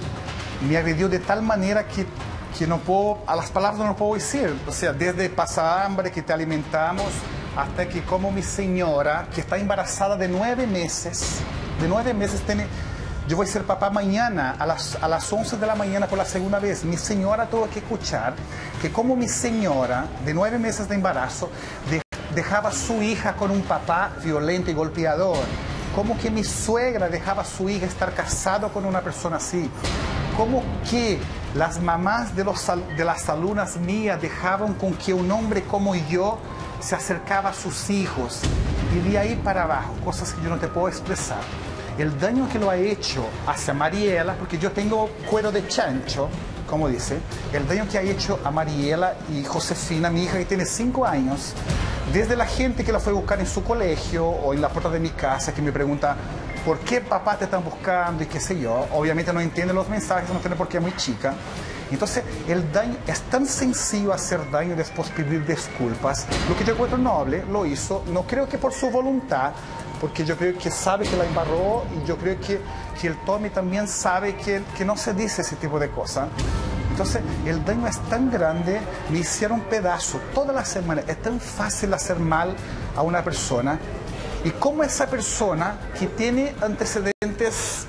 Speaker 17: me agredió de tal manera que, que no puedo, a las palabras no lo puedo decir. O sea, desde pasar hambre, que te alimentamos, hasta que como mi señora, que está embarazada de nueve meses, de nueve meses tiene... Yo voy a ser papá mañana a las, a las once de la mañana por la segunda vez. Mi señora tuvo que escuchar que como mi señora de nueve meses de embarazo de, dejaba a su hija con un papá violento y golpeador. Como que mi suegra dejaba a su hija estar casado con una persona así. Como que las mamás de, los, de las alumnas mías dejaban con que un hombre como yo se acercaba a sus hijos. Y de ahí para abajo, cosas que yo no te puedo expresar. El daño que lo ha hecho hacia Mariela, porque yo tengo cuero de chancho, como dice, el daño que ha hecho a Mariela y Josefina, mi hija que tiene cinco años, desde la gente que la fue a buscar en su colegio o en la puerta de mi casa, que me pregunta, ¿por qué papá te están buscando? Y qué sé yo, obviamente no entiende los mensajes, no entiende por qué es muy chica. Entonces, el daño es tan sencillo hacer daño y después pedir disculpas. Lo que yo encuentro noble, lo hizo, no creo que por su voluntad, porque yo creo que sabe que la embarró y yo creo que, que el Tommy también sabe que, que no se dice ese tipo de cosas. Entonces, el daño es tan grande, me hicieron pedazo toda la semana. Es tan fácil hacer mal a una persona. Y como esa persona que tiene antecedentes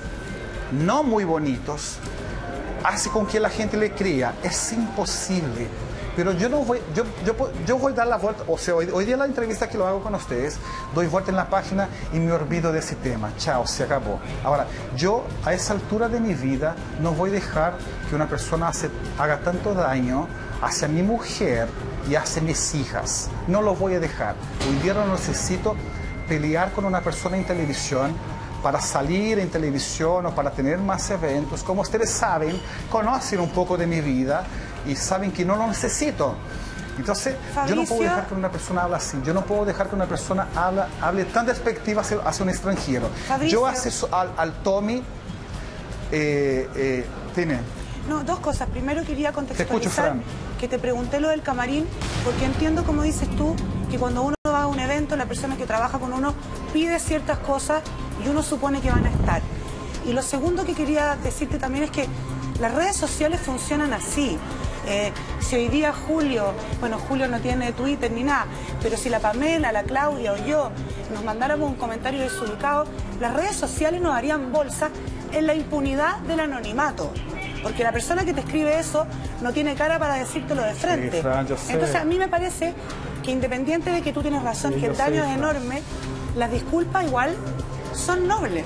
Speaker 17: no muy bonitos, hace con que la gente le crea, es imposible. Pero yo no voy, yo, yo, yo voy a dar la vuelta, o sea, hoy, hoy día la entrevista que lo hago con ustedes, doy vuelta en la página y me olvido de ese tema. Chao, se acabó. Ahora, yo a esa altura de mi vida no voy a dejar que una persona hace, haga tanto daño hacia mi mujer y hacia mis hijas. No lo voy a dejar. Hoy día no necesito pelear con una persona en televisión para salir en televisión o para tener más eventos. Como ustedes saben, conocen un poco de mi vida y saben que no lo necesito. Entonces, Fabricio, yo no puedo dejar que una persona hable así. Yo no puedo dejar que una persona hable, hable tan despectiva hacia, hacia un extranjero. Fabricio. Yo hace eso al, al Tommy, eh, eh, tiene...
Speaker 10: No, dos cosas. Primero quería contextualizar
Speaker 17: te escucho, Fran.
Speaker 10: Que te pregunté lo del camarín, porque entiendo, como dices tú, que cuando uno va a un evento, la persona que trabaja con uno pide ciertas cosas y uno supone que van a estar. Y lo segundo que quería decirte también es que las redes sociales funcionan así. Eh, si hoy día Julio, bueno, Julio no tiene Twitter ni nada, pero si la Pamela, la Claudia o yo nos mandáramos un comentario desubicado, las redes sociales nos harían bolsa en la impunidad del anonimato. Porque la persona que te escribe eso no tiene cara para decírtelo de frente.
Speaker 17: Sí, Fran, yo sé.
Speaker 10: Entonces a mí me parece que independiente de que tú tienes razón, sí, que el daño sé, es enorme, las disculpas igual son nobles.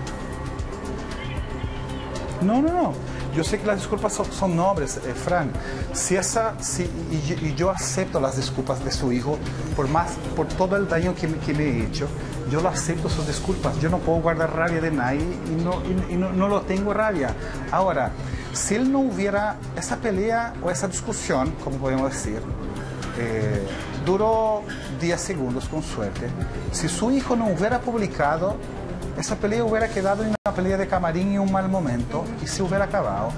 Speaker 17: No, no, no. Yo sé que las disculpas son, son nobles, eh, Fran. Si esa, si, y, y yo acepto las disculpas de su hijo por, más, por todo el daño que, que me he hecho. yo lo acepto sus disculpas. Yo no puedo guardar rabia de nadie y no, y, y no, no lo tengo rabia. Ahora, si él no hubiera esa pelea o esa discusión, como podemos decir, eh, duró diez segundos con suerte. Si su hijo no hubiera publicado, esa pelea hubiera quedado en una pelea de camarín en un mal momento y se hubiera acabado.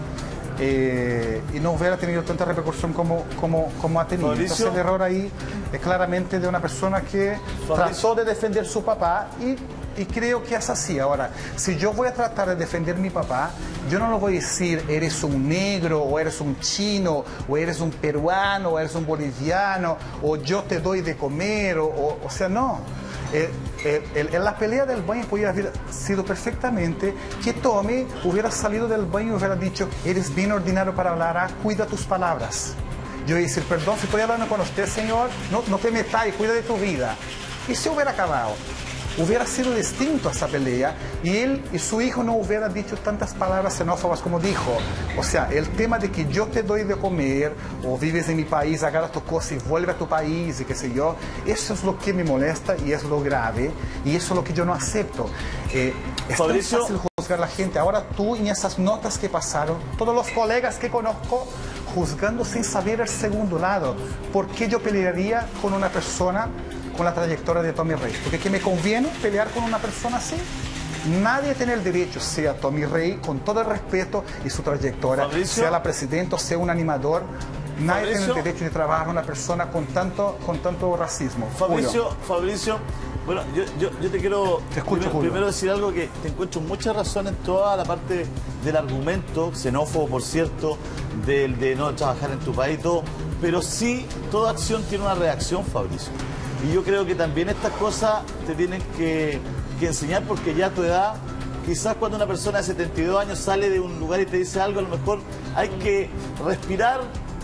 Speaker 17: Eh, y no hubiera tenido tanta repercusión como, como, como ha tenido.
Speaker 2: Fabricio.
Speaker 17: Entonces el error ahí es claramente de una persona que
Speaker 2: Fabricio.
Speaker 17: trató de defender su papá y, y creo que es así. Ahora, si yo voy a tratar de defender a mi papá, yo no lo voy a decir, eres un negro, o eres un chino, o eres un peruano, o eres un boliviano, o yo te doy de comer, o, o, o sea, no. Eh, eh, el, el, la pelea del baño podría haber sido perfectamente que Tommy hubiera salido del baño y hubiera dicho, eres bien ordinario para hablar, ah, cuida tus palabras. Yo voy a decir, perdón, si estoy hablando con usted, señor, no, no te metas y cuida de tu vida. Y se hubiera acabado. Hubiera sido distinto esa pelea y él y su hijo no hubieran dicho tantas palabras xenófobas como dijo. O sea, el tema de que yo te doy de comer o vives en mi país, agarras tu cosa y vuelve a tu país y qué sé yo, eso es lo que me molesta y es lo grave y eso es lo que yo no acepto. Eh, es
Speaker 2: Fabricio.
Speaker 17: tan fácil juzgar a la gente. Ahora tú en esas notas que pasaron, todos los colegas que conozco juzgando sin saber el segundo lado. ¿Por qué yo pelearía con una persona con la trayectoria de Tommy Rey? Porque ¿qué me conviene pelear con una persona así? Nadie tiene el derecho, sea Tommy Rey, con todo el respeto y su trayectoria,
Speaker 2: Fabricio.
Speaker 17: sea la presidenta, sea un animador, nadie
Speaker 2: Fabricio.
Speaker 17: tiene el derecho de trabajar con una persona con tanto, con tanto racismo.
Speaker 2: Fabricio,
Speaker 17: Julio.
Speaker 2: Fabricio, bueno, yo, yo, yo te quiero
Speaker 17: Te escucho,
Speaker 2: primero,
Speaker 17: Julio.
Speaker 2: primero decir algo que te encuentro mucha razón en toda la parte del argumento, xenófobo por cierto, del de no trabajar en tu país y todo, pero sí, toda acción tiene una reacción, Fabricio. Y yo creo que también estas cosas te tienen que, que enseñar porque ya a tu edad, quizás cuando una persona de setenta y dos años sale de un lugar y te dice algo, a lo mejor hay que respirar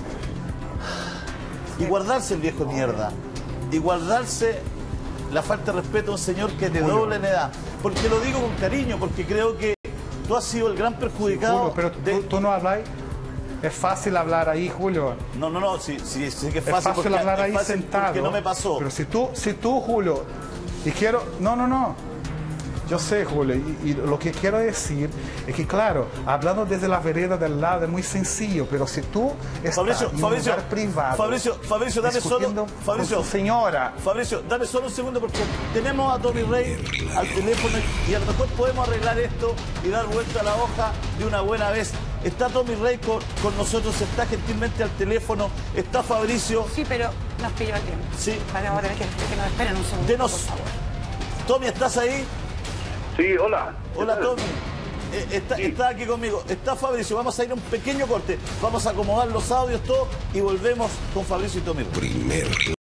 Speaker 2: y guardarse el viejo mierda. Y guardarse la falta de respeto a un señor que te dobla en edad. Porque lo digo con cariño, porque creo que tú has sido el gran perjudicado.
Speaker 17: Julio, pero
Speaker 2: de...
Speaker 17: tú, tú no hablas. Es fácil hablar ahí, Julio.
Speaker 2: No, no, no, sí, sí, sí que es
Speaker 17: Es
Speaker 2: fácil,
Speaker 17: fácil
Speaker 2: porque,
Speaker 17: hablar
Speaker 2: es
Speaker 17: ahí
Speaker 2: fácil
Speaker 17: sentado.
Speaker 2: porque no me pasó.
Speaker 17: Pero si tú, si tú, Julio, y quiero... No, no, no. Yo sé, Julio, y, y lo que quiero decir es que, claro, hablando desde la vereda del lado es muy sencillo, pero si tú estás
Speaker 2: Fabricio,
Speaker 17: en un
Speaker 2: Fabricio,
Speaker 17: lugar privado...
Speaker 2: Fabricio, Fabricio, dame solo...
Speaker 17: discutiendo
Speaker 2: Fabricio,
Speaker 17: con su señora...
Speaker 2: Fabricio, dame solo un segundo porque tenemos a Tommy Rey al teléfono y a lo mejor podemos arreglar esto y dar vuelta a la hoja de una buena vez. Está Tommy Rey con, con nosotros, está gentilmente al teléfono, está Fabricio.
Speaker 10: Sí, pero nos pilló el tiempo.
Speaker 2: Sí.
Speaker 10: Vamos a tener que, que nos esperen un segundo,
Speaker 2: Denos...
Speaker 10: por favor.
Speaker 2: Tommy, ¿estás ahí?
Speaker 1: Sí, hola.
Speaker 2: Hola, Tommy. Eh, está, sí. está aquí conmigo. Está Fabricio. Vamos a ir a un pequeño corte. Vamos a acomodar los audios, todo, y volvemos con Fabricio y Tommy Rey.
Speaker 3: Primer